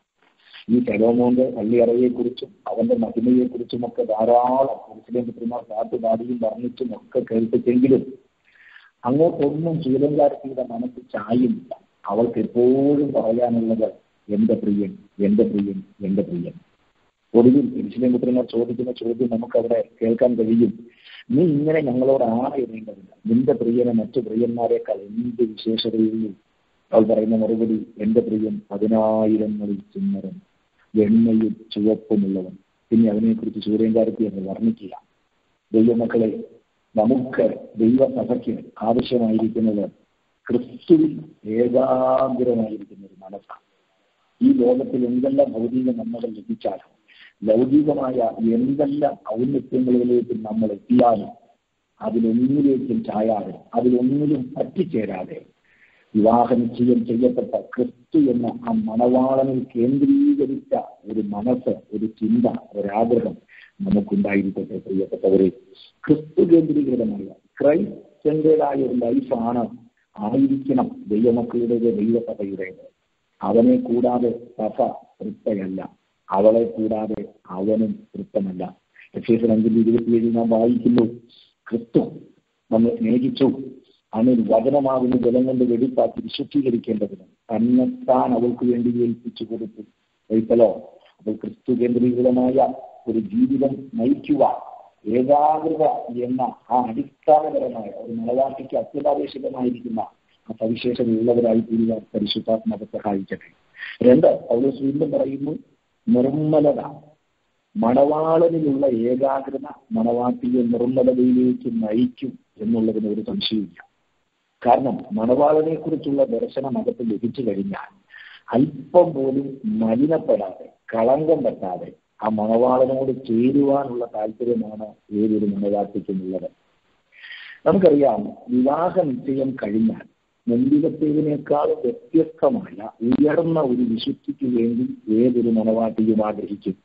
ഈ ശലോമോന്റെ പള്ളിയറയെക്കുറിച്ചും അവന്റെ മഹിമയെക്കുറിച്ചുമൊക്കെ ധാരാളം യെരൂശലേം പുത്രിമാർ പാട്ടുപാടിയും വർണ്ണിച്ചും ഒക്കെ കേൾപ്പിച്ചെങ്കിലും അങ്ങോട്ടൊന്നും ശൂലേന്താരത്തിയുടെ മനസ്സ് ചായുമില്ല. അവൾക്ക് എപ്പോഴും പറയാനുള്ളത് എന്റെ പ്രിയൻ, എന്റെ പ്രിയൻ, എന്റെ പ്രിയൻ. ഒടുവിൽ യെരൂശലേം പുത്രിമാർ ചോദിക്കുന്ന ചോദ്യം നമുക്കവിടെ കേൾക്കാൻ കഴിയും, നീ ഇങ്ങനെ ഞങ്ങളോട് ആണയിടേണ്ടതില്ല, നിന്റെ പ്രിയനെ മറ്റു പ്രിയന്മാരെക്കാൾ എന്ത് വിശേഷതയുള്ളൂ? അവൾ പറയുന്ന മറുപടി, എന്റെ പ്രിയൻ 10,000 സുന്ദരൻ, എണ്ണയും ചുവപ്പുമുള്ളവൻ. പിന്നെ അതിനെക്കുറിച്ച് സൂര്യൻകാരത്തി എന്ന് വർണ്ണിക്കുക. ദൈവമക്കളെ, നമുക്ക് ദൈവസഭയ്ക്ക് ആവശ്യമായിരിക്കുന്നത് ക്രിസ്തുവിൽ ഏകാഗ്രമായിരിക്കുന്ന ഒരു മനസ്സാണ്. ഈ ലോകത്തിൽ എന്തെല്ലാം ഭൗതിക നന്മകൾ ലഭിച്ചാലും ലൗകികമായ എന്തെല്ലാം ഔന്നത്യങ്ങളിലേക്കും നമ്മൾ എത്തിയാലും അതിലൊന്നിലേക്കും ചായാതെ, അതിലൊന്നിലും പറ്റിച്ചേരാതെ വിവാഹ നിശ്ചയം ചെയ്യപ്പെട്ട ക്രിസ്തു എന്ന ആ മണവാളനിൽ കേന്ദ്രീകരിച്ച ഒരു മനസ്സ്, ഒരു ചിന്ത, ഒരാഗ്രഹം നമുക്കുണ്ടായിരിക്കട്ടെ. പ്രിയപ്പെട്ടവരെ, ക്രിസ്തു കേന്ദ്രീകൃതമായ ക്രൈസ്തന്റേതായ ഒരു ലൈഫാണ് ആയിരിക്കണം ദൈവമക്കളുടേത്, ദൈവസഭയുടേത്. അവനെ കൂടാതെ സഭ തൃപ്തയല്ല, അവളെ കൂടാതെ അവനും തൃപ്തമല്ല. എഫേസ്യർ 5:27 നാം വായിക്കുന്നു, ക്രിസ്തു നമ്മെ സ്നേഹിച്ചു, അവൻ വചനമാകുന്ന ജലം കൊണ്ട് വെടിപ്പാക്കി വിശുദ്ധീകരിക്കേണ്ടതിന് തന്നെത്താൻ അവൾക്ക് വേണ്ടി ഏൽപ്പിച്ചു കൊടുത്തു. അപ്പോൾ ക്രിസ്തു കേന്ദ്രീകൃതമായ ഒരു ജീവിതം നയിക്കുവാൻ ഏകാഗ്രത എന്ന ആ അടിസ്ഥാനപരമായ ഒരു മലയാളിക്ക് അത്യന്താപേക്ഷിതമായിരിക്കുന്ന ആ സവിശേഷതയുള്ളവരായി തീരുവാൻ പരിശുദ്ധാത്മാവ് സഹായിക്കട്ടെ. 2, പൗലോസ് വീണ്ടും പറയുന്നു, നിർമ്മലത. മണവാളനിലുള്ള ഏകാഗ്രത മണവാട്ടിയെ നിർമ്മലതയിലേക്ക് നയിക്കും എന്നുള്ളതിന് ഒരു സംശയമില്ല. കാരണം മണവാളനെ കുറിച്ചുള്ള ദർശനം അകത്ത് ലഭിച്ചു കഴിഞ്ഞാൽ അല്പം പോലും മലിനപ്പെടാതെ, കളങ്കം പറ്റാതെ ആ മണവാളനോട് ചേരുവാനുള്ള താല്പര്യമാണ് ഏതൊരു മണവാട്ടിക്കുമുള്ളത്. നമുക്കറിയാം, വിവാഹ നിശ്ചയം കഴിഞ്ഞാൽ മുൻപിലത്തേതിനേക്കാളും വ്യത്യസ്തമായ ഉയർന്ന ഒരു വിശുദ്ധിക്ക് വേണ്ടി ഏതൊരു മണവാട്ടിയും ആഗ്രഹിക്കും.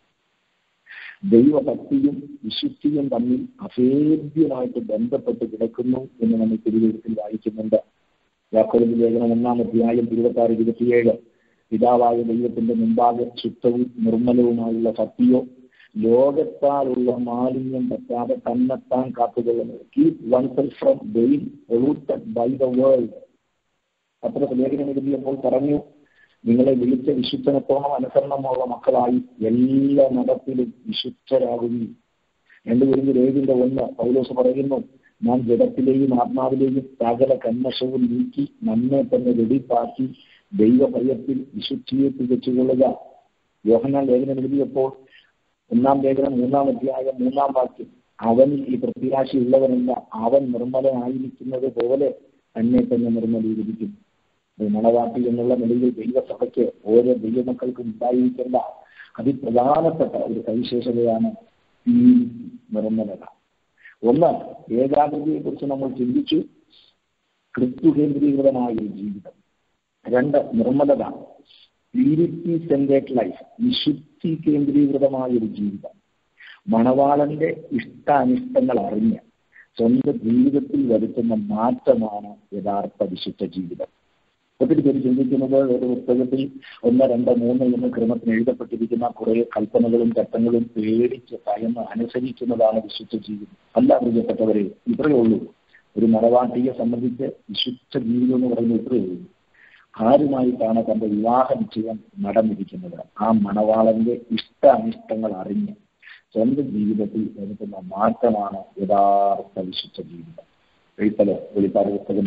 ദൈവഭക്തിയും വിശുദ്ധിയും തമ്മിൽ അഭേദ്യമായിട്ട് ബന്ധപ്പെട്ട് കിടക്കുന്നു എന്ന് നമ്മൾ തിരുവെഴുത്തിൽ വായിക്കുന്നുണ്ട്. യാക്കോബിന്റെ ലേഖനം 1-ാം അധ്യായം 26-27 പിതാവായ ദൈവത്തിന്റെ മുമ്പാകെ ശുദ്ധവും നിർമ്മലവുമായുള്ള ഭക്തിയോ ലോകത്താലുള്ള മാലിന്യം പറ്റാതെ തന്നെത്താൻ കാത്തുകൊള്ളുന്നത്. Keep oneself from being polluted by the world. അത്ര ലേഖനം എഴുതിയപ്പോൾ പറഞ്ഞു, നിങ്ങളെ വിളിച്ച വിശുദ്ധനത്തോളം അനുസരണമുള്ള മക്കളായി എല്ലാ മതത്തിലും വിശുദ്ധരാകുകയും. 2 കൊരിന്ത്യർ 7:1 പൗലോസ് പറയുന്നു, നാം ജഡത്തിലെയും ആത്മാവിലെയും സകല കന്മഷവും നീക്കി നമ്മെ തന്നെ വെടിപ്പാക്കി ദൈവഭയത്തിൽ വിശുദ്ധിയെ തികച്ചുകൊള്ളുക. യോഹന്നാൻ ലേഖനം എഴുതിയപ്പോൾ 1 ലേഖനം 3 അധ്യായം 3 വാക്യം, അവനിൽ ഈ പ്രത്യാശയുള്ളവനല്ല, അവൻ നിർമ്മലനായിരിക്കുന്നത് പോലെ തന്നെ തന്നെ നിർമ്മലീകരിക്കും. മണവാട്ടി എന്നുള്ള നിലയിൽ ദൈവസഭയ്ക്ക് ഓരോ ദൈവമക്കൾക്കും ഉണ്ടായിരിക്കേണ്ട അതിപ്രധാനപ്പെട്ട ഒരു സവിശേഷതയാണ് ഈ നിർമ്മലത. 1, ഏകാഗ്രതയെക്കുറിച്ച് നമ്മൾ ചിന്തിച്ചു, ക്രിസ്തു കേന്ദ്രീകൃതമായ ഒരു ജീവിതം. 2, നിർമ്മലത, പ്യൂരിറ്റി സെൻട്രേഡ് ലൈഫ്, വിശുദ്ധി കേന്ദ്രീകൃതമായ ഒരു ജീവിതം. മണവാളന്റെ ഇഷ്ടാനിഷ്ടങ്ങൾ അറിഞ്ഞ് സ്വന്തം ജീവിതത്തിൽ വരുത്തുന്ന മാറ്റമാണ് യഥാർത്ഥ വിശുദ്ധ ജീവിതം. ഒത്തിരി പേര് ചിന്തിക്കുന്നത് ഒരു പുസ്തകത്തിൽ 1, 2, 3 എന്ന് ക്രമത്തിന് എഴുതപ്പെട്ടിരിക്കുന്ന കുറെ കൽപ്പനകളും ചട്ടങ്ങളും പേടിച്ച് ഭയന്ന് അനുസരിക്കുന്നതാണ് വിശുദ്ധ ജീവിതം. അല്ല പ്രിയപ്പെട്ടവരെ, ഇത്രയേ ഉള്ളൂ. ഒരു മണവാട്ടിയെ സംബന്ധിച്ച് വിശുദ്ധ ജീവിതം എന്ന് പറയുന്നത് ഇത്രയേ ഉള്ളൂ. ആരുമായിട്ടാണ് തന്റെ വിവാഹ നിശ്ചയം നടന്നിരിക്കുന്നത്, ആ മണവാളന്റെ ഇഷ്ടാനിഷ്ടങ്ങൾ അറിഞ്ഞ് സ്വന്തം ജീവിതത്തിൽ വരുത്തുന്ന മാറ്റമാണ് യഥാർത്ഥ വിശുദ്ധ ജീവിതം. വെളിപ്പാട് പുസ്തകം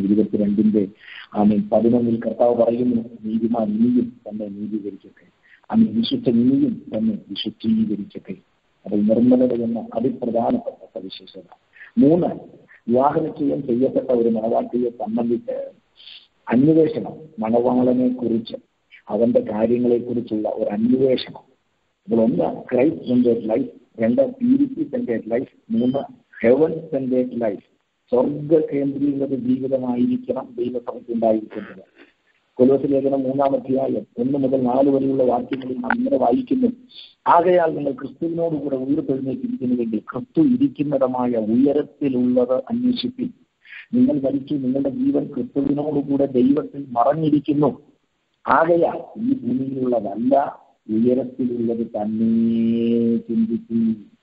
22:11 കർത്താവ് പറയുന്നു, നീതിമാൻ ഇനിയും തന്നെ നീതീകരിക്കട്ടെ, വിശുദ്ധ ഇനിയും തന്നെ വിശുദ്ധീകരിക്കട്ടെ. അപ്പോൾ നിർമ്മലത എന്ന അതിപ്രധാനപ്പെട്ട സവിശേഷത. 3, വിവാഹനിശ്ചയം ചെയ്യപ്പെട്ട ഒരു മണവാട്ടിയെ സംബന്ധിച്ച് അന്വേഷണം, മണവാളനെ കുറിച്ച് അവന്റെ കാര്യങ്ങളെ കുറിച്ചുള്ള ഒരു അന്വേഷണം. അപ്പോൾ 1, Christ centred life, 2, purity centred life, 3, heaven centred life. സ്വർഗ കേന്ദ്രീകൃത ജീവിതമായിരിക്കണം ദൈവസഭയ്ക്ക് ഉണ്ടായിരിക്കുന്നത്. കൊലോസ്യ ലേഖനം 3 അധ്യായം 1 മുതൽ 4 വരെയുള്ള വാക്യങ്ങളിൽ നാം ഇങ്ങനെ വായിക്കുന്നു, ആകയാൽ നിങ്ങൾ ക്രിസ്തുവിനോടുകൂടെ ഉയർത്തെഴുന്നേറ്റിരിക്കുന്നുവെങ്കിൽ ക്രിസ്തു ഇരിക്കുന്നിടമായ ഉയരത്തിലുള്ളത് അന്വേഷിപ്പിൻ. നിങ്ങൾ മരിച്ചു, നിങ്ങളുടെ ജീവൻ ക്രിസ്തുവിനോടുകൂടെ ദൈവത്തിൽ മറഞ്ഞിരിക്കുന്നു. ആകയാൽ ഈ ഭൂമിയിലുള്ളതല്ല, ഉയരത്തിലുള്ളത് തന്നെ ചിന്തിക്കൂ.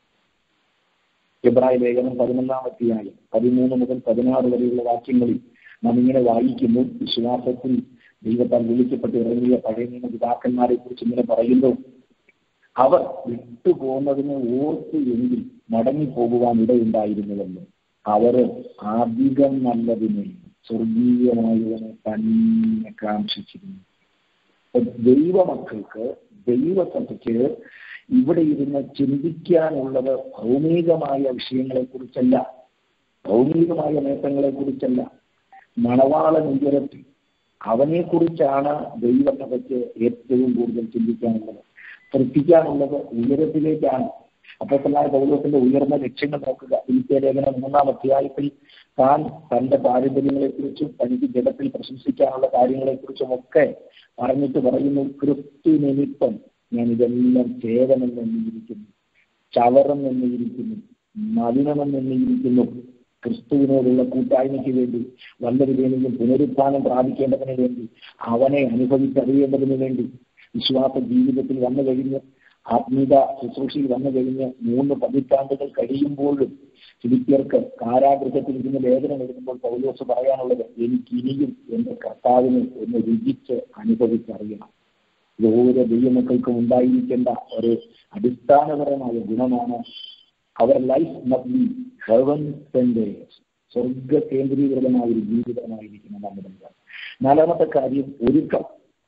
എബ്രായ ലേഖനം 11 അധ്യായം 13 മുതൽ 16 വരെയുള്ള വാക്യങ്ങളിൽ നാം ഇങ്ങനെ വായിക്കുന്നു, വിശ്വാസത്തിൽ ദൈവത്താൽ വിളിക്കപ്പെട്ട് ഇറങ്ങിയ പഴയ നിയമ പിതാക്കന്മാരെ കുറിച്ച് ഇങ്ങനെ പറയുന്നു, അവർ വിട്ടുപോകുന്നതിനെ ഓർത്തു എങ്കിൽ മടങ്ങിപ്പോകുവാൻ ഇടയുണ്ടായിരുന്നുവെന്ന് അവർ അധികം നല്ലതിനെ സ്വർഗീയമായവനെ തന്നെ കാംക്ഷിച്ചിരുന്നു. ദൈവമക്കൾക്ക്, ദൈവസഭയ്ക്ക് ഇവിടെ ഇരുന്ന് ചിന്തിക്കാനുള്ളത് ഭൗമികമായ വിഷയങ്ങളെ കുറിച്ചല്ല, ഭൗമികമായ നേട്ടങ്ങളെ കുറിച്ചല്ല. മണവാളൻ ഉയരത്തിൽ അവനെ കുറിച്ചാണ് ദൈവസഭയ്ക്ക് ഏറ്റവും കൂടുതൽ ചിന്തിക്കാനുള്ളത്, ശ്രദ്ധിക്കാനുള്ളത് ഉയരത്തിലേക്കാണ്. അപ്പോസ്തലനായ പൗലോസിന്റെ ഉയർന്ന ലക്ഷ്യങ്ങൾ നോക്കുക. ഫിലിപ്പിയ ലേഖനം 3 അധ്യായത്തിൽ താൻ തന്റെ പാരമ്പര്യങ്ങളെക്കുറിച്ചും തനിക്ക് ജഡത്തിൽ പ്രശംസിക്കാനുള്ള കാര്യങ്ങളെക്കുറിച്ചും ഒക്കെ പറഞ്ഞിട്ട് പറയുന്നു, ക്രിസ്തു നിമിത്തം ഞാൻ ഇതെല്ലാം സേവനമെന്നിരിക്കുന്നു, ചവറെന്നിരിക്കുന്നു, മലിനമെന്നിരിക്കുന്നു. ക്രിസ്തുവിനോടുള്ള കൂട്ടായ്മയ്ക്ക് വേണ്ടി, വല്ലതിനും പുനരുത്ഥാനം പ്രാപിക്കേണ്ടതിന് വേണ്ടി, അവനെ അനുഭവിച്ചറിയേണ്ടതിന് വേണ്ടി, വിശ്വാസ ജീവിതത്തിൽ വന്നു കഴിഞ്ഞ്, ആത്മീയ ശുശ്രൂഷയിൽ വന്നു കഴിഞ്ഞ് 3 പതിറ്റാണ്ടുകൾ കഴിയുമ്പോഴും ഫിലിപ്പിയർക്ക് കാരാഗൃഹത്തിൽ ഇരുന്ന് ലേഖനം എഴുതുമ്പോൾ പൗലോസ് പറയാനുള്ളത്, എനിക്ക് ഇനിയും എന്റെ കർത്താവിനെ ഒന്ന് രുചിച്ച് അനുഭവിച്ചറിയണം. ഇത് ഓരോ ദൈവമക്കൾക്കും ഉണ്ടായിരിക്കേണ്ട ഒരു അടിസ്ഥാനപരമായ ഗുണമാണ്. അവർ life must be heaven centred, സ്വർഗ കേന്ദ്രീകൃതമായ ഒരു ജീവിതമായിരിക്കണം നമ്മുടെ. 4ാമത്തെ കാര്യം, ഒരുക്കം.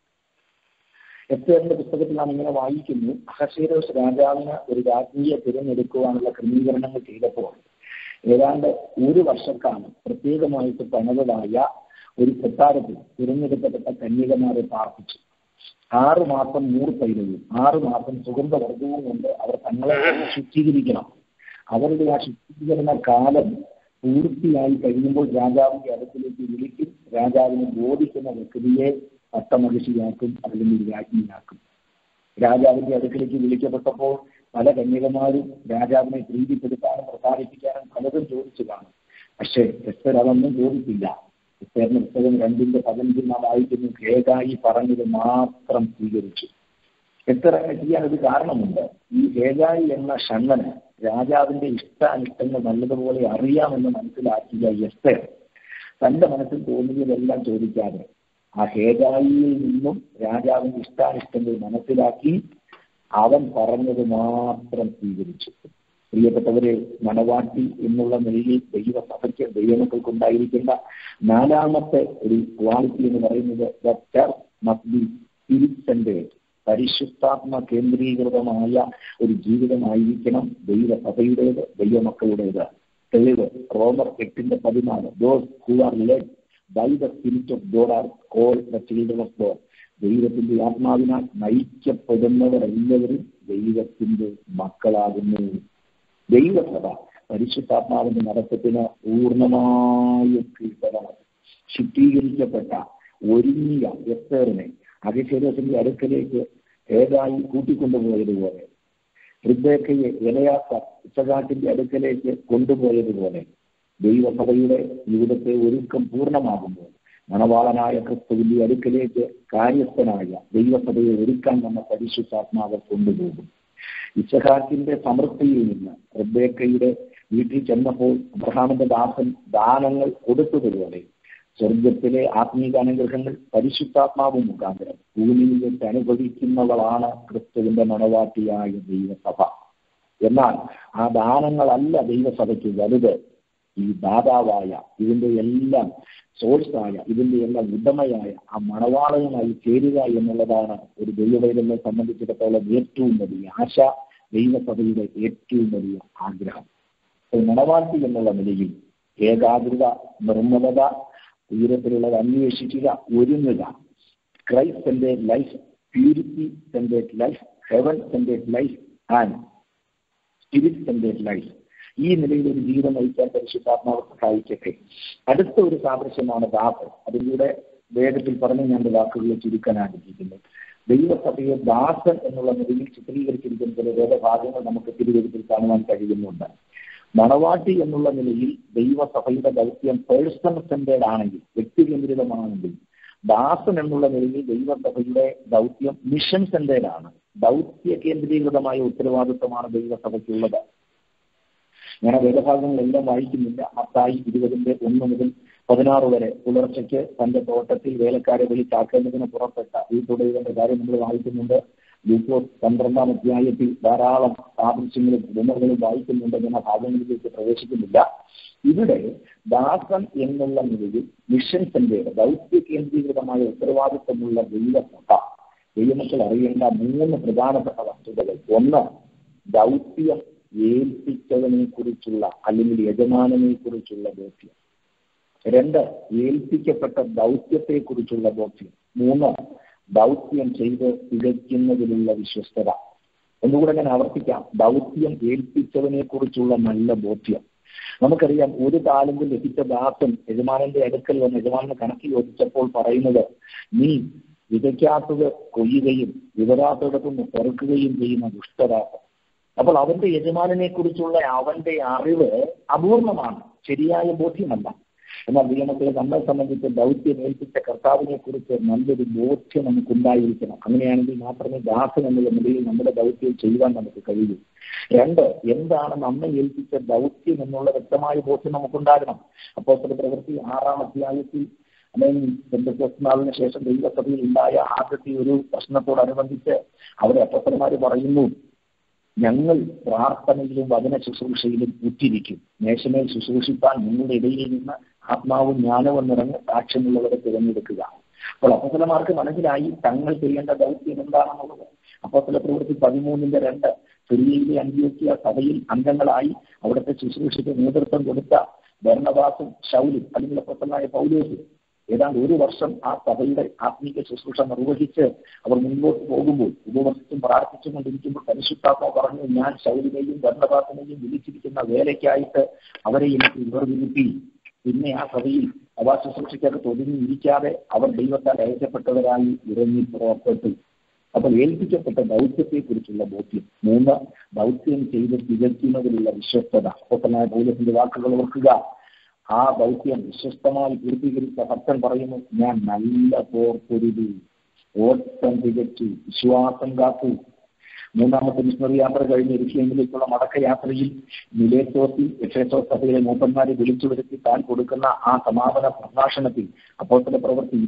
എസ്തേറിന്റെ പുസ്തകത്തിൽ നാം ഇങ്ങനെ വായിക്കുന്നു, അഹശ്വേരോസ് രാജാവിന് ഒരു രാജ്ഞിയെ തിരഞ്ഞെടുക്കുവാനുള്ള ക്രമീകരണങ്ങൾ ചെയ്തപ്പോൾ ഏതാണ്ട് 1 വർഷക്കാലം പ്രത്യേകമായിട്ട് പണിതതായ ഒരു കൊട്ടാരത്തിൽ തിരഞ്ഞെടുക്കപ്പെട്ട കന്യകമാരെ പാർപ്പിച്ചു. 6 മാസം മൂർത്തൈലവും 6 മാസം സുഗന്ധവർഗവും കൊണ്ട് അവർ തങ്ങളെ ശുദ്ധീകരിക്കണം. അവരുടെ ആ ശുദ്ധീകരണ കാലം പൂർത്തിയായി കഴിയുമ്പോൾ രാജാവിന്റെ അടുക്കിലേക്ക് വിളിക്കും. രാജാവിനെ ബോധിക്കുന്ന വ്യക്തിയെ പട്ടമഹിഷിയാക്കും, അല്ലെങ്കിൽ രാജ്ഞിയാക്കും. രാജാവിന്റെ അടുക്കിലേക്ക് വിളിക്കപ്പെട്ടപ്പോൾ പല കന്യകമാരും രാജാവിനെ പ്രീതിപ്പെടുത്താനും പ്രസാദിപ്പിക്കാനും പലതും ചോദിച്ചു കാണും. പക്ഷേ എസ്തർ അതൊന്നും ചോദിച്ചില്ല. എസ്തേറിന്റെ പുസ്തകം 2:15 നാം വായിക്കുന്നു, ഹേഗായി പറഞ്ഞത് മാത്രം സ്വീകരിച്ചു. ചെയ്യാനൊരു കാരണമുണ്ട്. ഈ ഹേഗായി എന്ന ഷണ്ണന് രാജാവിന്റെ ഇഷ്ടാനിഷ്ടങ്ങൾ നല്ലതുപോലെ അറിയാമെന്ന് മനസ്സിലാക്കിയ എസ്തേർ തന്റെ മനസ്സിൽ തോന്നിയതെല്ലാം ചോദിക്കാതെ ആ ഹേഗായിയിൽ നിന്നും രാജാവിന്റെ ഇഷ്ടാനിഷ്ടങ്ങൾ മനസ്സിലാക്കി അവൻ പറഞ്ഞത് മാത്രം സ്വീകരിച്ചു. പ്രിയപ്പെട്ടവരെ, മണവാട്ടി എന്നുള്ള നിലയിൽ ദൈവസഭയ്ക്ക് ദൈവമക്കൾക്കുണ്ടായിരിക്കുന്ന നാലാമത്തെ ഒരു ക്വാളിറ്റി എന്ന് പറയുന്നത് the church must be spirit centred, പരിശുദ്ധാത്മ കേന്ദ്രീകൃതമായ ഒരു ജീവിതമായിരിക്കണം ദൈവസഭയുടേത്, ദൈവമക്കളുടേത്. തെളിവ് റോമർ 8:14, those who are led by the spirit of God are called the children of God. ദൈവത്തിന്റെ ആത്മാവിനാൽ നയിക്കപ്പെടുന്നവർ എല്ലാവരും ദൈവത്തിന്റെ മക്കളാകുന്നു. ദൈവസഭ പരിശുദ്ധാത്മാവിന്റെ നടത്തത്തിന് പൂർണ്ണമായും കീഴ്പ്പെടണം. ശുദ്ധീകരിക്കപ്പെട്ട ഒരുങ്ങിയ എസ്തേറിനെ അഹിശേരോസിന്റെ അടുക്കലേക്ക് ഏതായി കൂട്ടിക്കൊണ്ടുപോയതുപോലെ, റിബേക്കയെ എലയാസാർ ഇസഹാക്കിന്റെ അടുക്കലേക്ക് കൊണ്ടുപോയതുപോലെ, ദൈവസഭയുടെ ജീവിതത്തെ ഒരുക്കം പൂർണ്ണമാകുമ്പോൾ മണവാളനായ ക്രിസ്തുവിന്റെ അടുക്കലേക്ക് കാര്യസ്ഥനായ ദൈവസഭയെ ഒരുക്കാൻ വന്ന പരിശുദ്ധാത്മാവ് കൊണ്ടുപോകും. ഇസഹാക്കിന്റെ സമൃദ്ധിയിൽ നിന്ന് റിബേക്കയുടെ വീട്ടിൽ ചെന്നപ്പോൾ അബ്രഹാമിന്റെ ദാസൻ ദാനങ്ങൾ കൊടുത്തതുപോലെ സ്വർഗത്തിലെ ആത്മീകാനുഗ്രഹങ്ങൾ പരിശുദ്ധാത്മാവ് മുഖാന്തരം ഭൂമിയിൽ വെച്ച് അനുഭവിക്കുന്നവളാണ് ക്രിസ്തുവിന്റെ മണവാട്ടിയായ ദൈവസഭ. എന്നാൽ ആ ദാനങ്ങളല്ല ദൈവസഭയ്ക്ക് വലുത്. ഈ ദാതാവായ, ഇതിന്റെ എല്ലാം സോഴ്സായ, ഇതിന്റെ എല്ലാം ഉടമയായ ആ മണവാളനുമായി ചേരുക എന്നുള്ളതാണ് ഒരു ദൈവവൈദ്യനെ സംബന്ധിച്ചിടത്തോളം ഏറ്റവും വലിയ ആശ, ദൈവസഭയുടെ ഏറ്റവും വലിയ ആഗ്രഹം. മണവാട്ടി എന്നുള്ള നിലയിൽ ഏകാഗ്രത, നിർമ്മലത, ഉയരത്തിലുള്ളത് അന്വേഷിക്കുക, ഒരുങ്ങുക. Christ centred life, purity centred life, heaven centred life and spirit centred life. ഈ നിലയിൽ ഒരു ജീവിതം നയിക്കാൻ പരിശുദ്ധാത്മാവ് സഹായിക്കട്ടെ. അടുത്ത ഒരു സാദൃശ്യമാണ് ദാസൻ. അതിലൂടെ വേദത്തിൽ പറഞ്ഞ് ഞാൻ വാക്കുകളെ ചുരുക്കാൻ ആഗ്രഹിക്കുന്നു. ദൈവസഭയെ ദാസൻ എന്നുള്ള നിലയിൽ ചിത്രീകരിച്ചിരിക്കുന്ന ചില വേദഭാഗങ്ങൾ നമുക്ക് തിരുവഴുത്തിൽ കാണുവാൻ കഴിയുന്നുണ്ട്. മണവാട്ടി എന്നുള്ള നിലയിൽ ദൈവസഭയുടെ ദൗത്യം പേഴ്സൺ സെന്റേഡ് ആണെങ്കിൽ, വ്യക്തികേന്ദ്രിതമാണെങ്കിൽ, ദാസൻ എന്നുള്ള നിലയിൽ ദൈവസഭയുടെ ദൗത്യം മിഷൻ സെന്റേഡ് ആണ്. ദൗത്യ കേന്ദ്രീകൃതമായ ഉത്തരവാദിത്വമാണ് ദൈവസഭയ്ക്കുള്ളത്. ഞാൻ വേദഭാഗങ്ങളെല്ലാം വായിക്കുന്നില്ല. മത്തായി 20:1 മുതൽ 16 വരെ പുലർച്ചയ്ക്ക് തന്റെ തോട്ടത്തിൽ വേലക്കാരെ വിളിച്ചാക്കേണ്ടതിന് പുറപ്പെട്ട ഈ തുടങ്ങിയ കാര്യം നമ്മൾ വായിക്കുന്നുണ്ട്. ലൂക്കോസ് 12-ാം അധ്യായത്തിൽ ധാരാളം സാദൃശ്യങ്ങളും ഉപമകളും വായിക്കുന്നുണ്ട്. എന്ന ഭാഗങ്ങളിലേക്ക് പ്രവേശിക്കുന്നില്ല. ഇവിടെ ദാസൻ എന്നുള്ള നിലയിൽ മിഷൻ സെന്റേഡ്, ദൗത്യ കേന്ദ്രീകൃതമായ ഉത്തരവാദിത്വമുള്ള ദൈവസഭ, ദൈവമക്കൾ അറിയേണ്ട 3 പ്രധാനപ്പെട്ട വസ്തുതകൾ. 1, ദൗത്യം ഏൽപ്പിച്ചവനെ കുറിച്ചുള്ള അല്ലെങ്കിൽ യജമാനനെ കുറിച്ചുള്ള ബോധ്യം. 2, ഏൽപ്പിക്കപ്പെട്ട ദൗത്യത്തെ കുറിച്ചുള്ള ബോധ്യം. 3, ദൗത്യം ചെയ്ത് തികയ്ക്കുന്നതിലുള്ള വിശ്വസ്തത. ഒന്നുകൂടെ ഞാൻ ആവർത്തിക്കാം. ദൗത്യം ഏൽപ്പിച്ചവനെ കുറിച്ചുള്ള നല്ല ബോധ്യം. നമുക്കറിയാം, ഒരു താലന്ത് ലഭിച്ച ദാസൻ യജമാനന്റെ അടുക്കൽ വന്ന് യജമാനനെ കണക്ക് ചോദിച്ചപ്പോൾ പറയുന്നത്, നീ വിതയ്ക്കാത്തത് കൊയ്യുകയും വിതരാത്തിടത്തുനിന്ന് പെറുക്കുകയും ചെയ്യുന്ന ദുഷ്ടദാസൻ. അപ്പോൾ അവന്റെ യജമാനനെ കുറിച്ചുള്ള അവന്റെ അറിവ് അപൂർണമാണ്, ശരിയായ ബോധ്യമല്ല. എന്നാൽ ദൈവമക്കളെ നമ്മെ സംബന്ധിച്ച് ദൗത്യം ഏൽപ്പിച്ച കർത്താവിനെ കുറിച്ച് നല്ലൊരു ബോധ്യം നമുക്കുണ്ടായിരിക്കണം. അങ്ങനെയാണെങ്കിൽ മാത്രമേ ദാസൻ എന്നുള്ള നിലയിൽ നമ്മുടെ ദൗത്യം ചെയ്യുവാൻ നമുക്ക് കഴിയൂ. 2, എന്താണ് നമ്മെ ഏൽപ്പിച്ച ദൗത്യം എന്നുള്ള വ്യക്തമായ ബോധ്യം നമുക്കുണ്ടാകണം. അപ്പോസ്തല പ്രവൃത്തി 6-ാം അധ്യായത്തിൽ പെന്തക്കോസ്ത് ശേഷം ദൈവസഭയിൽ ഉണ്ടായ ആദ്യത്തെ ഒരു പ്രശ്നത്തോടനുബന്ധിച്ച് അവിടെ അപ്പോസ്തലന്മാർ പറയുന്നു, ഞങ്ങൾ പ്രാർത്ഥനയിലും വചന ശുശ്രൂഷയിലും ഉറ്റിരിക്കും. മേശമേൽ ശുശ്രൂഷിപ്പാൻ നിങ്ങളുടെ ഇടയിൽ നിന്ന് ആത്മാവും ജ്ഞാനവും നിറഞ്ഞ് സാക്ഷ്യമുള്ളവരെ തിരഞ്ഞെടുക്കുക. അപ്പോൾ അപ്പോസ്തലന്മാർക്ക് മനസ്സിലായി തങ്ങൾ ചെയ്യേണ്ട ദൗത്യം എന്താണെന്നുള്ളത്. അപ്പോസ്തല പ്രവൃത്തി 13:2 സിറിയയിലെ അന്ത്യോക്യ സഭയിൽ അംഗങ്ങളായി അവിടുത്തെ ശുശ്രൂഷയ്ക്ക് നേതൃത്വം കൊടുത്ത ബർന്നബാസും ശൗലും അല്ലെങ്കിൽ അപ്പോസ്തലനായ പൗലോസും ഏതാണ്ട് 1 വർഷം ആ സഭയുടെ ആത്മീക ശുശ്രൂഷ നിർവഹിച്ച് അവർ മുൻപോട്ട് പോകുമ്പോൾ ഉപവസിച്ചും പ്രാർത്ഥിച്ചും കൊണ്ടിരിക്കുമ്പോൾ പരിശുദ്ധാത്മാവ് പറഞ്ഞു, ഞാൻ ശൗലിനെയും ബർന്നബാസിനെയും വിളിച്ചിരിക്കുന്ന വേലയ്ക്കായിട്ട് അവരെ എനിക്ക് വേർതിരിപ്പി. പിന്നെ ആ സഭയിൽ അവ ശുശ്രൂഷയ്ക്കകത്ത് ഒതുങ്ങിയിരിക്കാതെ അവർ ദൈവത്താൽ അയച്ചപ്പെട്ടവരായി ഇറങ്ങി പുറപ്പെട്ടു. അപ്പോൾ ഏൽപ്പിക്കപ്പെട്ട ദൗത്യത്തെക്കുറിച്ചുള്ള ബോധ്യം. 3, ദൗത്യം ചെയ്ത് തികയ്ക്കുന്നതിലുള്ള വിശ്വസ്തത. അപ്പോസ്തലനായ പൗലോസിന്റെ വാക്കുകൾ ഓർക്കുക. ആ ദൗത്യം വിശ്വസ്തമായി പൂർത്തീകരിച്ച ഭക്തൻ പറയുന്നു, ഞാൻ നല്ല പോർ പൊരുതി. ഓട്ടം തികച്ചു, വിശ്വാസം കാത്തു. മൂന്നാമത്തെ മിഷണറി യാത്ര കഴിഞ്ഞ് യെരൂശലേമിലേക്കുള്ള മടക്കയാത്രയിൽ മിലേത്തോസിൽ എഫേസോസ് സഭയിലെ മൂപ്പന്മാരെ വിളിച്ചു വരുത്തി താൻ കൊടുക്കുന്ന ആ സമാപന പ്രഭാഷണത്തിൽ അപ്പോസ്തല പ്രവൃത്തി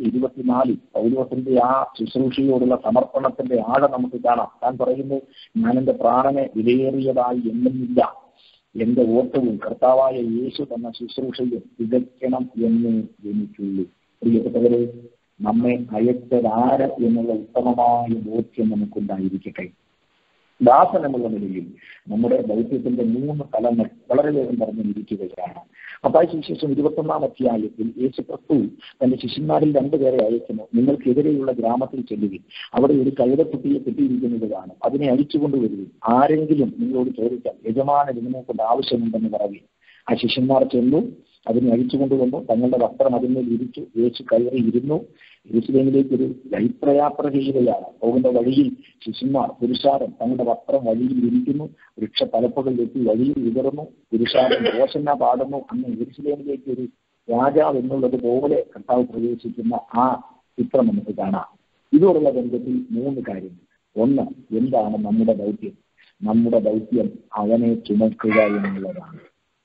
20:24 പൗലോസിന്റെ ആ ശുശ്രൂഷയോടുള്ള സമർപ്പണത്തിന്റെ ആഴം നമുക്ക് കാണാം. താൻ പറയുന്നു, ഞാൻ എന്റെ പ്രാണനെ വിലയേറിയതായി എണ്ണുന്നില്ല, എന്റെ ഓട്ടവും കർത്താവായ യേശു തന്ന ശുശ്രൂഷയും തികയ്ക്കണം എന്ന് എനിക്കുള്ളൂ. പ്രിയപ്പെട്ടവരെ, നമ്മെ അയച്ചതാര് എന്നുള്ള ഉത്തമമായ ബോധ്യം നമുക്കുണ്ടായിരിക്കട്ടെ. ദാസൻ എന്നുള്ള നിലയിൽ നമ്മുടെ ദൗത്യത്തിന്റെ 3 തലങ്ങൾ വളരെ വേഗം പറഞ്ഞിരിക്കുകയാണ്. മത്തായി സുവിശേഷം 21-ാം അധ്യായത്തിൽ യേശുക്രിസ്തു തന്റെ ശിഷ്യന്മാരിൽ 2 പേരെ അയക്കുന്നു. നിങ്ങൾക്കെതിരെയുള്ള ഗ്രാമത്തിൽ ചെല്ലുവിൻ, അവിടെ ഒരു കഴുതക്കുട്ടിയെ കെട്ടിയിരിക്കുന്നത് കാണും, അതിനെ അഴിച്ചുകൊണ്ടുവരുവിൻ. ആരെങ്കിലും നിങ്ങളോട് ചോദിച്ചാൽ യജമാനൻ ഇതിനെ കൊണ്ട് ആവശ്യമുണ്ടെന്ന് പറയും. ആ ശിഷ്യന്മാർ ചെന്നു, അതിനെ അഴിച്ചുകൊണ്ടുവന്നു, തങ്ങളുടെ വസ്ത്രം അതിന്മേൽ വിരിച്ചു. യേശു കയറി ഇരുന്നു. യെരൂശലേമിലേക്ക് ഒരു യാത്ര ചെയ്യുകയാണ്. പോകുന്ന വഴിയിൽ ശിഷ്യന്മാർ പുരുഷാരം തങ്ങളുടെ വസ്ത്രം വഴിയിൽ വിരിക്കുന്നു, വൃക്ഷ തലപ്പുകൾ വെട്ടി വഴിയിൽ വിതറുന്നു, പുരുഷാരം ഘോഷണ പാടുന്നു. അങ്ങനെ യെരൂശലേമിലേക്ക് ഒരു രാജാവ് എന്നുള്ളത് പോലെ കർത്താവ് പ്രവേശിക്കുന്ന ആ ചിത്രം നമുക്ക് കാണാം. ഇതോടുള്ള ബന്ധത്തിൽ 3 കാര്യങ്ങൾ. ഒന്ന്, എന്താണ് നമ്മുടെ ദൗത്യം? നമ്മുടെ ദൗത്യം അവനെ ചുമക്കുക എന്നുള്ളതാണ്.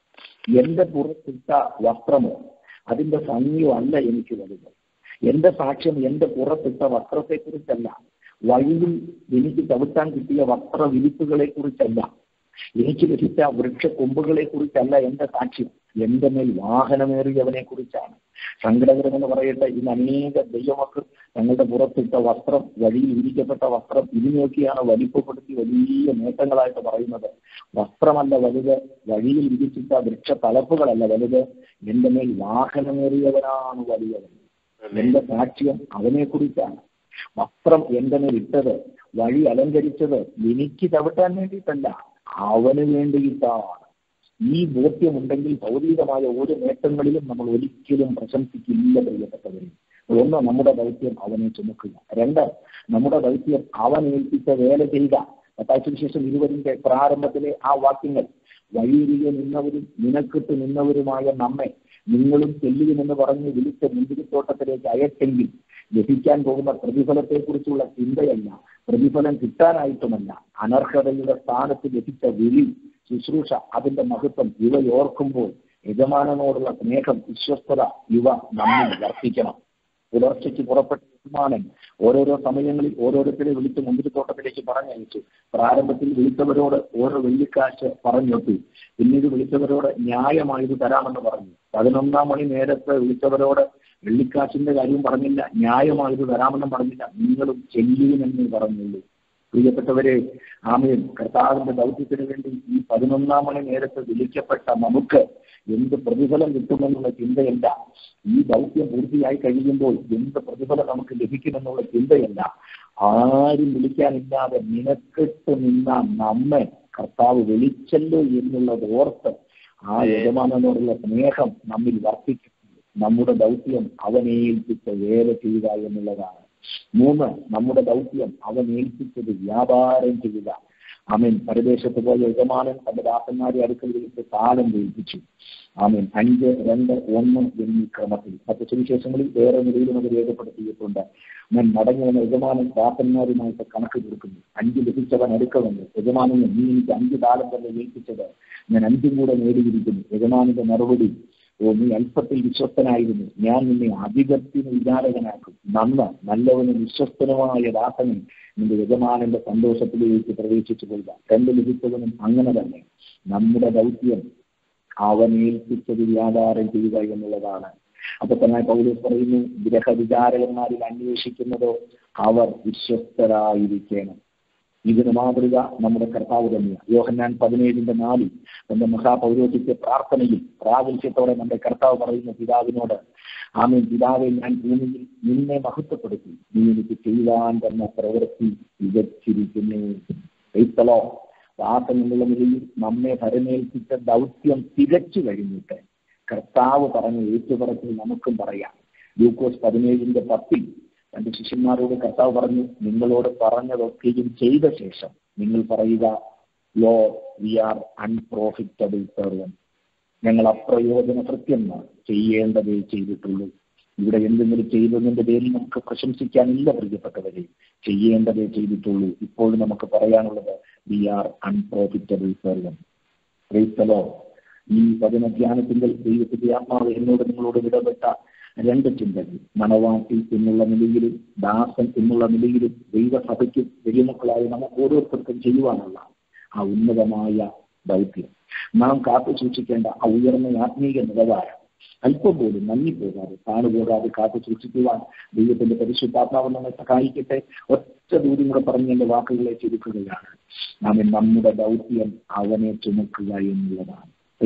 എന്റെ പുറത്തിട്ട വസ്ത്രമോ അതിന്റെ ഭംഗിയോ അല്ല എനിക്ക് വലുത്. എന്റെ സാക്ഷ്യം എന്റെ പുറത്തിട്ട വസ്ത്രത്തെക്കുറിച്ചല്ല, വഴിയിൽ എനിക്ക് ചവിട്ടാൻ കിട്ടിയ വസ്ത്രവിരിപ്പുകളെ കുറിച്ചല്ല, എനിക്ക് ലഭിച്ച വൃക്ഷക്കൊമ്പുകളെ കുറിച്ചല്ല എന്റെ സാക്ഷ്യം. എന്റെ മേൽ വാഹനമേറിയവനെ കുറിച്ചാണ്. സങ്കടകരമെന്ന് പറയട്ടെ, ഇന്ന് അനേക ദൈവമക്കൾ തങ്ങളുടെ പുറത്തിട്ട വസ്ത്രം, വഴിയിൽ വിരിക്കപ്പെട്ട വസ്ത്രം, ഇതിനെയൊക്കെയാണ് വലിപ്പപ്പെടുത്തി വലിയ നേട്ടങ്ങളായിട്ട് പറയുന്നത്. വസ്ത്രമല്ല വലുത്, വഴിയിൽ വിരിച്ചിട്ട വൃക്ഷ തലപ്പുകളല്ല വലുത്, എന്റെ മേൽ വാഹനമേറിയവനാണ് വലിയവൻ. എന്റെ സാക്ഷ്യം അവനെ കുറിച്ചാണ്. വസ്ത്രം എന്റെ മേൽ ഇട്ടത്, വഴി അലങ്കരിച്ചത് എനിക്ക് ചവിട്ടാൻ വേണ്ടിയിട്ടല്ല, അവന് വേണ്ടിയിട്ടാണ്. ഈ ബോധ്യമുണ്ടെങ്കിൽ ഭൗതികമായ ഓരോ നേട്ടങ്ങളിലും നമ്മൾ ഒരിക്കലും പ്രശംസിക്കില്ല പ്രിയപ്പെട്ടവരെ. ഒന്ന്, നമ്മുടെ ദൗത്യം അവനെ ചുമക്കുക. 2, നമ്മുടെ ദൗത്യം അവൻ ഏൽപ്പിച്ച വേല ചെയ്യുക. മത്തായി സുവിശേഷം 20-ന്റെ പ്രാരംഭത്തിലെ ആ വാക്യങ്ങൾ, വഴിയരികെ നിന്നവരും നിനക്കിട്ട് നിന്നവരുമായ നമ്മെ നിങ്ങളും ചെല്ലുമെന്ന് പറഞ്ഞ് വിളിച്ച മുന്തിരിത്തോട്ടത്തിലേക്ക് അയച്ചെങ്കിൽ ലഭിക്കാൻ പോകുന്ന പ്രതിഫലത്തെക്കുറിച്ചുള്ള ചിന്തയല്ല, പ്രതിഫലം കിട്ടാനായിട്ടുമല്ല, അനർഹതയുടെ സ്ഥാനത്ത് ലഭിച്ച വിളി, ശുശ്രൂഷ, അതിന്റെ മഹത്വം ഇവയോർക്കുമ്പോൾ യജമാനനോടുള്ള സ്നേഹം, വിശ്വസ്തത ഇവ നമ്മിൽ വർദ്ധിക്കണം. പുലർച്ചയ്ക്ക് പുറപ്പെട്ട യജമാനൻ ഓരോരോ സമയങ്ങളിൽ ഓരോരുത്തരെ വിളിച്ച് മുന്തിരിത്തോട്ടത്തിലേക്ക് പറഞ്ഞയച്ചു. പ്രാരംഭത്തിൽ വിളിച്ചവരോട് ഓരോ വെള്ളിക്കാശ് പറഞ്ഞൊട്ടു. പിന്നീട് വിളിച്ചവരോട് ന്യായമായത് തരാമെന്ന് പറഞ്ഞു. 11-ാം മണി നേരത്ത് വിളിച്ചവരോട് വെള്ളിക്കാശിന്റെ കാര്യം പറഞ്ഞില്ല, ന്യായമായത് തരാമെന്നും പറഞ്ഞില്ല, നിങ്ങളും ചെല്ലുവിനെന്ന് പറഞ്ഞുള്ളൂ. പ്രിയപ്പെട്ടവരെ, ആമേൻ. കർത്താവിന്റെ ദൗത്യത്തിന് വേണ്ടി ഈ 11-ാം മണി നേരത്ത് വിളിക്കപ്പെട്ട നമുക്ക് എന്ത് പ്രതിഫലം കിട്ടുമെന്നുള്ള ചിന്തയല്ല, ഈ ദൗത്യം പൂർത്തിയായി കഴിയുമ്പോൾ എന്ത് പ്രതിഫലം നമുക്ക് ലഭിക്കുമെന്നുള്ള ചിന്തയല്ല, ആരും വിളിക്കാനില്ലാതെ നിനക്കിട്ട് നിന്ന നമ്മെ കർത്താവ് വിളിച്ചല്ലോ എന്നുള്ളത് ഓർത്ത് ആ യജമാനനോടുള്ള സ്നേഹം നമ്മിൽ വർദ്ധിക്കും. നമ്മുടെ ദൗത്യം അവനെ ഏൽപ്പിച്ച വേല ചെയ്യുക എന്നുള്ളതാണ്. 3, നമ്മുടെ ദൗത്യം അവൻ ഏൽപ്പിച്ചത് വ്യാപാരം ചെയ്യുക. ആമേൻ. പരദേശത്ത് പോയ യജമാനൻ തന്റെ ദാസന്മാരെ അടുക്കൽ വിളിച്ച് താലം ഏൽപ്പിച്ചു. ആമേൻ. 5, 2, 1 എന്നീ ക്രമത്തിൽ. മറ്റു സുവിശേഷങ്ങളിൽ വേറെ നിലയിലും അത് രേഖപ്പെടുത്തിയിട്ടുണ്ട്. ഞാൻ മടങ്ങി വന്ന യജമാനൻ ദാസന്മാരുമായിട്ട് കണക്ക് കൊടുക്കുന്നു. 5 ലഭിച്ചവൻ അടുക്കവന്നു, യജമാനന് നീ എനിക്ക് 5 താലം തന്നെ ഏൽപ്പിച്ചത്, ഞാൻ 5 കൂടെ നേടിയിരിക്കുന്നു. യജമാനന്റെ മറുപടി, ഓ, നീ അല്പത്തിൽ വിശ്വസ്തനായിരുന്നു, ഞാൻ നിന്നെ അധികത്തിന് വിചാരകനാക്കും. നല്ലവനും വിശ്വസ്തനുമായ ദാസനെ നിന്റെ യജമാനന്റെ സന്തോഷത്തിലേക്ക് പ്രവേശിച്ചു കൊള്ളുക. 2 ലഭിച്ചവനും അങ്ങനെ തന്നെ. നമ്മുടെ ദൗത്യം അവൻ ഏൽപ്പിച്ചത് വ്യാപാരം ചെയ്യുക എന്നുള്ളതാണ്. അപ്പൊ തന്നെ പൗലോസ് പറയുന്നു, ഗ്രഹവിചാരകന്മാരിൽ അന്വേഷിക്കുന്നതോ അവർ വിശ്വസ്തരായിരിക്കണം. ഇതിന് മാതൃക നമ്മുടെ കർത്താവ് തന്നെയാണ്. യോഹന്നാൻ 17:4 തന്റെ മഹാപൗരോഹിത്യ പ്രാർത്ഥനയിൽ പ്രാഗൽഭ്യത്തോടെ നമ്മുടെ കർത്താവ് പറയുന്ന പിതാവിനോട്, ആമേൻ, പിതാവെ, ഞാൻ ഭൂമിയിൽ നിന്നെ മഹത്വപ്പെടുത്തി, നീ എനിക്ക് ചെയ്യുവാൻ തന്ന പ്രവൃത്തി തികച്ചിരിക്കുന്നു. ദാസൻ എന്നുള്ള നിലയിൽ നമ്മെ ഭരമേൽപ്പിച്ച ദൗത്യം തികച്ചു കഴിഞ്ഞിട്ട് കർത്താവ് പറഞ്ഞ ഏറ്റുപറച്ചിൽ നമുക്കും പറയാം. ലൂക്കോസ് 17:10 തന്റെ ശിഷ്യന്മാരോട് കർത്താവ് പറഞ്ഞു, നിങ്ങളോട് പറഞ്ഞതൊക്കെയും ചെയ്ത ശേഷം നിങ്ങൾ പറയുക, Lord, we are unprofitable servant. ഞങ്ങൾ അപ്രയോജന കൃത്യന്മാർ, ചെയ്യേണ്ടതേ ചെയ്തിട്ടുള്ളൂ. ഇവിടെ എന്തെങ്കിലും ചെയ്തതിന്റെ പേരിൽ നമുക്ക് പ്രശംസിക്കാനില്ല പ്രിയപ്പെട്ടവരെ. ചെയ്യേണ്ടതേ ചെയ്തിട്ടുള്ളൂ. ഇപ്പോഴും നമുക്ക് പറയാനുള്ളത് we are unprofitable servant. Praise the Lord. ഈ വചനധ്യാനത്തിന്റെ ദൈവത്തിന്റെ ആത്മാവ് എന്നോട് നിങ്ങളോട് ഇടപെട്ട രണ്ട് ചിന്തകൾ, മണവാട്ടി എന്നുള്ള നിലയിലും ദാസൻ എന്നുള്ള നിലയിലും ദൈവസഭയ്ക്കും ദൈവമക്കളായ നമുക്ക് ഓരോരുത്തർക്കും ചെയ്യുവാനുള്ള ആ ഉന്നതമായ ദൗത്യം, നാം കാത്തു സൂക്ഷിക്കേണ്ട ആ ഉയർന്ന ആത്മീയ നിലവാരം അല്പം പോലും മങ്ങിപ്പോകാതെ താണുപോകാതെ കാത്തു സൂക്ഷിക്കുവാൻ ദൈവത്തിന്റെ പരിശുദ്ധാത്മാവ് നമ്മെ സഹായിക്കട്ടെ. ഒറ്റ ദൂരം കൂടെ പറഞ്ഞ് എന്റെ വാക്കുകളെ ചുരുക്കുകയാണ്. നമ്മുടെ ദൗത്യം അവനെ ചുമക്കുക എന്നുള്ളതാണ്.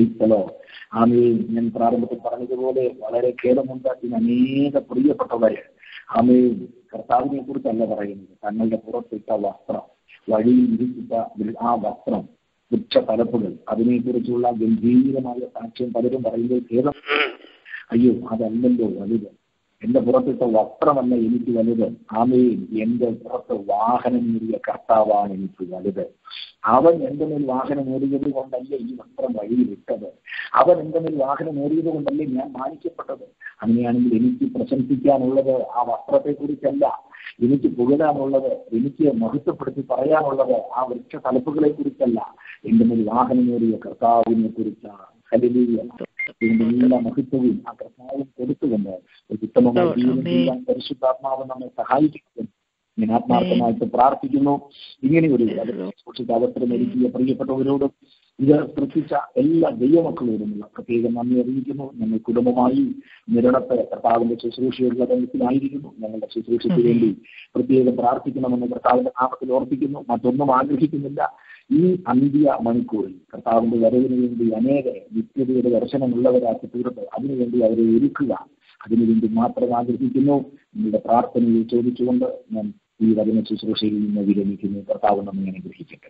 ഞാൻ പ്രാരംഭത്തിൽ പറഞ്ഞതുപോലെ വളരെ ഖേദമുണ്ട്. ഇതിന് അനേക പ്രിയപ്പെട്ടവര് കർത്താവിനെ കുറിച്ചല്ല പറയുന്നത്. തങ്ങളുടെ പുറത്തിട്ട വസ്ത്രം, വഴിയിൽ ഇരിപ്പിട്ട ആ വസ്ത്രം, വൃക്ഷത്തലപ്പുകൾ, അതിനെക്കുറിച്ചുള്ള ഗംഭീരമായ സാക്ഷ്യം പലരും പറയുമ്പോൾ ഖേദം. അയ്യോ, അതല്ലല്ലോ വലുത്. എന്റെ പുറത്തിട്ട വസ്ത്രമല്ല എനിക്ക് വലുത്. എന്റെ പുറത്ത് വാഹനമേറിയ കർത്താവാണ് എനിക്ക് വലുത്. അവൻ എന്റെ മേൽ വാഹനമേറിയത് കൊണ്ടല്ലേ ഈ വസ്ത്രം വഴിയിലിട്ടത്. അവൻ എന്റെ മേൽ വാഹനമേറിയത് കൊണ്ടല്ലേ ഞാൻ മാനിക്കപ്പെട്ടത്. അങ്ങനെയാണെങ്കിൽ എനിക്ക് പ്രശംസിക്കാനുള്ളത് ആ വസ്ത്രത്തെക്കുറിച്ചല്ല, എനിക്ക് പുകഴാനുള്ളത്, എനിക്ക് മഹത്വപ്പെടുത്തി പറയാനുള്ളത് ആ വൃക്ഷ തലപ്പുകളെ കുറിച്ചല്ല, എന്റെ മേൽ വാഹനമേറിയ കർത്താവിനെ കുറിച്ചാണ്. ഹല്ലേലൂയ. എല്ലാ മഹത്വവും ആ കർത്താവിന് കൊടുത്തുകൊണ്ട് ഉത്തമമായ ജീവിതം ചെയ്യാൻ പരിശുദ്ധാത്മാവ് നമ്മെ സഹായിക്കുന്നു. ഞാൻ ആത്മാർത്ഥമായിട്ട് പ്രാർത്ഥിക്കുന്നു. ഇങ്ങനെ ഒരു അവസരം ഒരുക്കിയ പ്രിയപ്പെട്ടവരോടും ഇത് ശ്രദ്ധിച്ച എല്ലാ ദൈവമക്കളോടുമുള്ള പ്രത്യേകം നന്ദി അറിയിക്കുന്നു. ഞങ്ങൾ കുടുംബമായി നിരണത്തെ കർത്താവിന്റെ ശുശ്രൂഷയുള്ള ബന്ധത്തിലായിരിക്കുന്നു. ഞങ്ങളുടെ ശുശ്രൂഷയ്ക്ക് വേണ്ടി പ്രത്യേകം പ്രാർത്ഥിക്കണമെന്ന് കർത്താവിന്റെ നാമത്തിൽ ഓർപ്പിക്കുന്നു. മറ്റൊന്നും ആഗ്രഹിക്കുന്നില്ല. ഈ അന്ത്യ മണിക്കൂറിൽ കർത്താവിന്റെ വരവിന് വേണ്ടി അനേകം നിത്യതയുടെ ദർശനമുള്ളവരാക്കി തീർത്ത് അതിനുവേണ്ടി അവരെ ഒരുക്കുക, അതിനുവേണ്ടി മാത്രം ആഗ്രഹിക്കുന്നു. നിങ്ങളുടെ പ്രാർത്ഥനയിൽ ചോദിച്ചുകൊണ്ട് ഞാൻ ഈ വചന ശുശ്രൂഷയിൽ നിന്ന് വിരമിക്കുന്നു. കർത്താവ് നമ്മെ അനുഗ്രഹിക്കട്ടെ.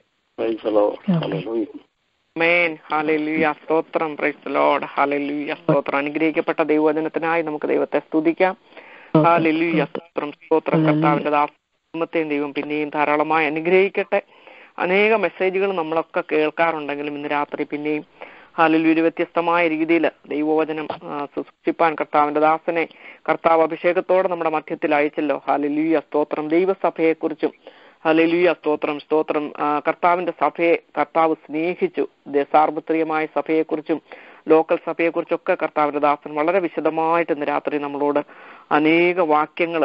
സ്തോത്രം. Praise the Lord. ഹല്ലേലൂയ. സ്തോത്രം. അനുഗ്രഹിക്കപ്പെട്ട ദൈവവചനത്തിനായി നമുക്ക് ദൈവത്തെ സ്തുതിക്കാം. ഹല്ലേലൂയ. സ്തോത്രം. സ്തോത്രം. കർത്താവിന്റെ ദാസത്തെയും ദൈവം പിന്നെയും ധാരാളമായി അനുഗ്രഹിക്കട്ടെ. അനേക മെസ്സേജുകൾ നമ്മളൊക്കെ കേൾക്കാറുണ്ടെങ്കിലും ഇന്ന് രാത്രി പിന്നെയും ഹല്ലേലൂയ വ്യത്യസ്തമായ രീതിയിൽ ദൈവവചനം സൂക്ഷിപ്പാൻ കർത്താവിന്റെ ദാസനെ കർത്താവ് അഭിഷേകത്തോടെ നമ്മുടെ മധ്യത്തിൽ അയച്ചല്ലോ. ഹല്ലേലൂയ. സ്തോത്രം. ദൈവസഭയെക്കുറിച്ചും ഹല്ലേലൂയ. സ്തോത്രം. സ്തോത്രം. കർത്താവിന്റെ സഭയെ കർത്താവ് സ്നേഹിച്ചു. സാർവത്രികമായ സഭയെക്കുറിച്ചും ലോക്കൽ സഭയെക്കുറിച്ചൊക്കെ കർത്താവിന്റെ ദാസൻ വളരെ വിശദമായിട്ട് ഇന്ന് രാത്രി നമ്മളോട് അനേക വാക്യങ്ങൾ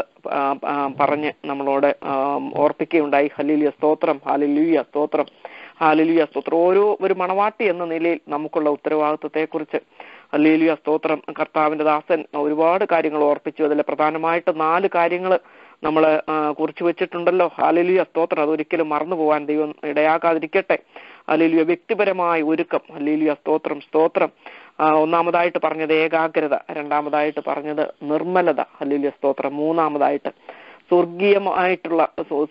പറഞ്ഞ് നമ്മളോട് ഓർപ്പിക്കുകയുണ്ടായി. ഹല്ലേലൂയ. സ്തോത്രം. ഹല്ലേലൂയ. സ്തോത്രം. ഹല്ലേലൂയ. സ്തോത്രം. ഓരോ ഒരു മണവാട്ടി എന്ന നിലയിൽ നമുക്കുള്ള ഉത്തരവാദിത്വത്തെക്കുറിച്ച് ഹല്ലേലൂയ. സ്തോത്രം. കർത്താവിന്റെ ദാസൻ ഒരുപാട് കാര്യങ്ങൾ ഓർപ്പിച്ചു. അതിൽ പ്രധാനമായിട്ട് 4 കാര്യങ്ങൾ നമ്മൾ കുറിച്ചു വെച്ചിട്ടുണ്ടല്ലോ. ഹല്ലേലൂയ. സ്തോത്രം. അതൊരിക്കലും മറന്നു പോകാൻ ദൈവം ഇടയാക്കാതിരിക്കട്ടെ. ഹല്ലേലൂയ. വ്യക്തിപരമായ ഒരുക്കം. ഹല്ലേലൂയ. സ്തോത്രം. സ്തോത്രം. ഒന്നാമതായിട്ട് പറഞ്ഞത് ഏകാഗ്രത, രണ്ടാമതായിട്ട് പറഞ്ഞത് നിർമ്മലത. ഹല്ലേലൂയ. സ്തോത്രം. മൂന്നാമതായിട്ട് സ്വർഗീയമായിട്ടുള്ള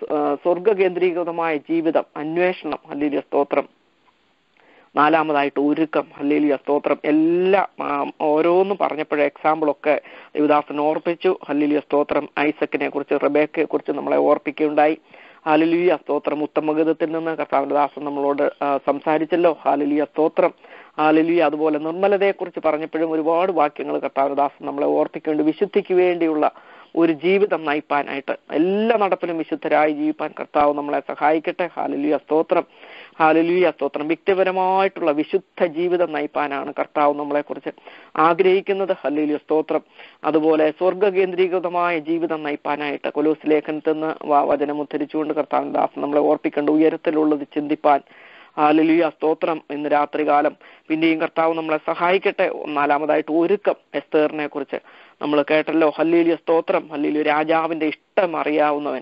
സ്വർഗ കേന്ദ്രീകൃതമായ ജീവിതം, അന്വേഷണം. ഹല്ലേലൂയ. സ്തോത്രം. നാലാമതായിട്ട് ഒരുക്കം. ഹല്ലേലൂയ. സ്തോത്രം. എല്ലാം ഓരോന്നും പറഞ്ഞപ്പോഴേ എക്സാമ്പിളൊക്കെ ദേവദാസൻ ഓർപ്പിച്ചു. ഹല്ലേലൂയ. സ്തോത്രം. ഐസക്കിനെ കുറിച്ച്, റെബേക്കയെ കുറിച്ച് നമ്മളെ ഓർപ്പിക്കുകയുണ്ടായി. ഹല്ലേലൂയ. സ്തോത്രം. ഉത്തമഗതത്തിൽ നിന്ന് കർത്താവിന്റെ ദാസൻ നമ്മളോട് സംസാരിച്ചല്ലോ. ഹല്ലേലൂയ. സ്തോത്രം. ഹല്ലേലൂയ. അതുപോലെ നിർമ്മലതയെക്കുറിച്ച് പറഞ്ഞപ്പോഴും ഒരുപാട് വാക്യങ്ങൾ കർത്താവിന്റെ ദാസൻ നമ്മളെ ഓർപ്പിക്കേണ്ടി വിശുദ്ധിക്ക് വേണ്ടിയുള്ള ഒരു ജീവിതം നയിപ്പാനായിട്ട് എല്ലാ നടപ്പിലും വിശുദ്ധരായി ജീവിപ്പാൻ കർത്താവ് നമ്മളെ സഹായിക്കട്ടെ. ഹല്ലേലൂയ. സ്തോത്രം. ഹല്ലേലൂയ. സ്തോത്രം. വ്യക്തിപരമായിട്ടുള്ള വിശുദ്ധ ജീവിതം നയിപ്പാനാണ് കർത്താവ് നമ്മളെക്കുറിച്ച് ആഗ്രഹിക്കുന്നത്. ഹല്ലേലൂയ. സ്തോത്രം. അതുപോലെ സ്വർഗ കേന്ദ്രീകൃതമായ ജീവിതം നയിപ്പാനായിട്ട് കൊലോസ് ലേഖനത്തിൽ നിന്ന് വചനം ഉദ്ധരിച്ചുകൊണ്ട് കർത്താവിന്റെ ദാസൻ നമ്മളെ ഓർപ്പിക്കേണ്ട ഉയരത്തിലുള്ളത് ചിന്തിപ്പാൻ. ഹല്ലേലൂയ. സ്തോത്രം. ഇന്ന് രാത്രികാലം പിന്നെയും കർത്താവ് നമ്മളെ സഹായിക്കട്ടെ. നാലാമതായിട്ട് ഒരുക്കം. എസ്തേറിനെ കുറിച്ച് നമ്മൾ കേട്ടല്ലോ. ഹല്ലേലൂയ. സ്തോത്രം. ഹല്ലേലൂയ. രാജാവിന്റെ ഇഷ്ടം അറിയാവുന്നവൻ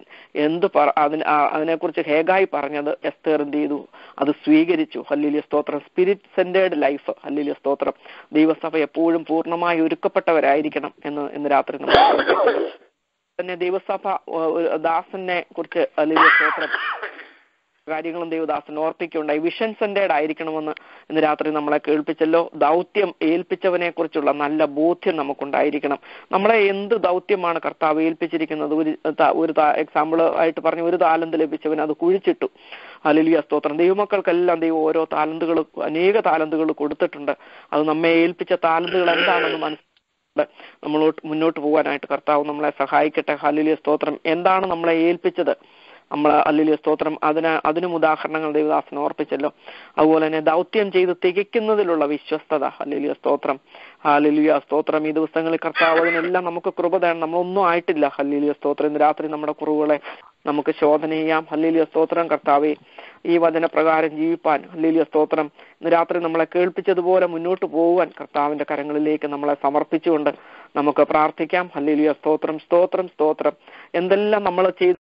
അതിനെക്കുറിച്ച് ഹേഗായി പറഞ്ഞത് എസ്തേർ എന്ത് ചെയ്തു? അത് സ്വീകരിച്ചു. ഹല്ലേലൂയ. സ്തോത്രം. Spirit centred life. ഹല്ലേലൂയ. സ്തോത്രം. ദൈവസഭ എപ്പോഴും പൂർണ്ണമായി ഒരുക്കപ്പെട്ടവരായിരിക്കണം എന്ന് ഇന്ന് രാത്രി നമ്മൾ തന്നെ ദൈവസഭ ദാസനെ കുറിച്ച് ഹല്ലേലൂയ. സ്തോത്രം കാര്യങ്ങളും ദൈവദാസൻ ഓർപ്പിക്കുകയുണ്ടായി. വിഷൻ സെന്റേർഡ് ആയിരിക്കണമെന്ന് ഇന്ന് രാത്രി നമ്മളെ കേൾപ്പിച്ചല്ലോ. ദൗത്യം ഏൽപ്പിച്ചവനെ കുറിച്ചുള്ള നല്ല ബോധ്യം നമുക്കുണ്ടായിരിക്കണം. നമ്മളെ എന്ത് ദൗത്യമാണ് കർത്താവ് ഏൽപ്പിച്ചിരിക്കുന്നത്? ഒരു എക്സാമ്പിൾ ആയിട്ട് പറഞ്ഞ, ഒരു താലന്ത് ലഭിച്ചവൻ അത് കുഴിച്ചിട്ടു. ഹല്ലേലൂയ. സ്തോത്രം. ദൈവമക്കൾക്കെല്ലാം ദൈവം ഓരോ താലന്തുകൾ, അനേക താലന്തുകൾ കൊടുത്തിട്ടുണ്ട്. അത് നമ്മെ ഏൽപ്പിച്ച താലന്തുകൾ എന്താണെന്ന് മുന്നോട്ട് പോകാനായിട്ട് കർത്താവ് നമ്മളെ സഹായിക്കട്ടെ. ഹല്ലേലൂയ സ്തോത്രം. എന്താണ് നമ്മളെ ഏൽപ്പിച്ചത്, നമ്മൾ ഹല്ലേലൂയ സ്തോത്രം അതിനും ഉദാഹരണങ്ങൾ ദൈവദാസൻ ഓർപ്പിച്ചല്ലോ. അതുപോലെ തന്നെ ദൗത്യം ചെയ്ത് തികയ്ക്കുന്നതിലുള്ള വിശ്വസ്തത. ഹല്ലേലൂയ സ്തോത്രം. ഹല്ലേലൂയ സ്തോത്രം. ഈ ദിവസങ്ങളിൽ കർത്താവ് അതിനെല്ലാം നമുക്ക് കൃപ തരണം. നമ്മളൊന്നും ആയിട്ടില്ല. ഹല്ലേലൂയ സ്തോത്രം. ഇന്ന് രാത്രി നമ്മുടെ കുറവുകളെ നമുക്ക് ശോധന ചെയ്യാം. ഹല്ലേലൂയ സ്തോത്രം. കർത്താവേ, ഈ വചനപ്രകാരം ജീവിപ്പാൻ ഹല്ലേലൂയ സ്തോത്രം ഇന്ന് രാത്രി നമ്മളെ കേൾപ്പിച്ചതുപോലെ മുന്നോട്ട് പോകുവാൻ കർത്താവിന്റെ കരങ്ങളിലേക്ക് നമ്മളെ സമർപ്പിച്ചുകൊണ്ട് നമുക്ക് പ്രാർത്ഥിക്കാം. ഹല്ലേലൂയ സ്തോത്രം. സ്തോത്രം. സ്തോത്രം. എന്തെല്ലാം നമ്മൾ ചെയ്ത്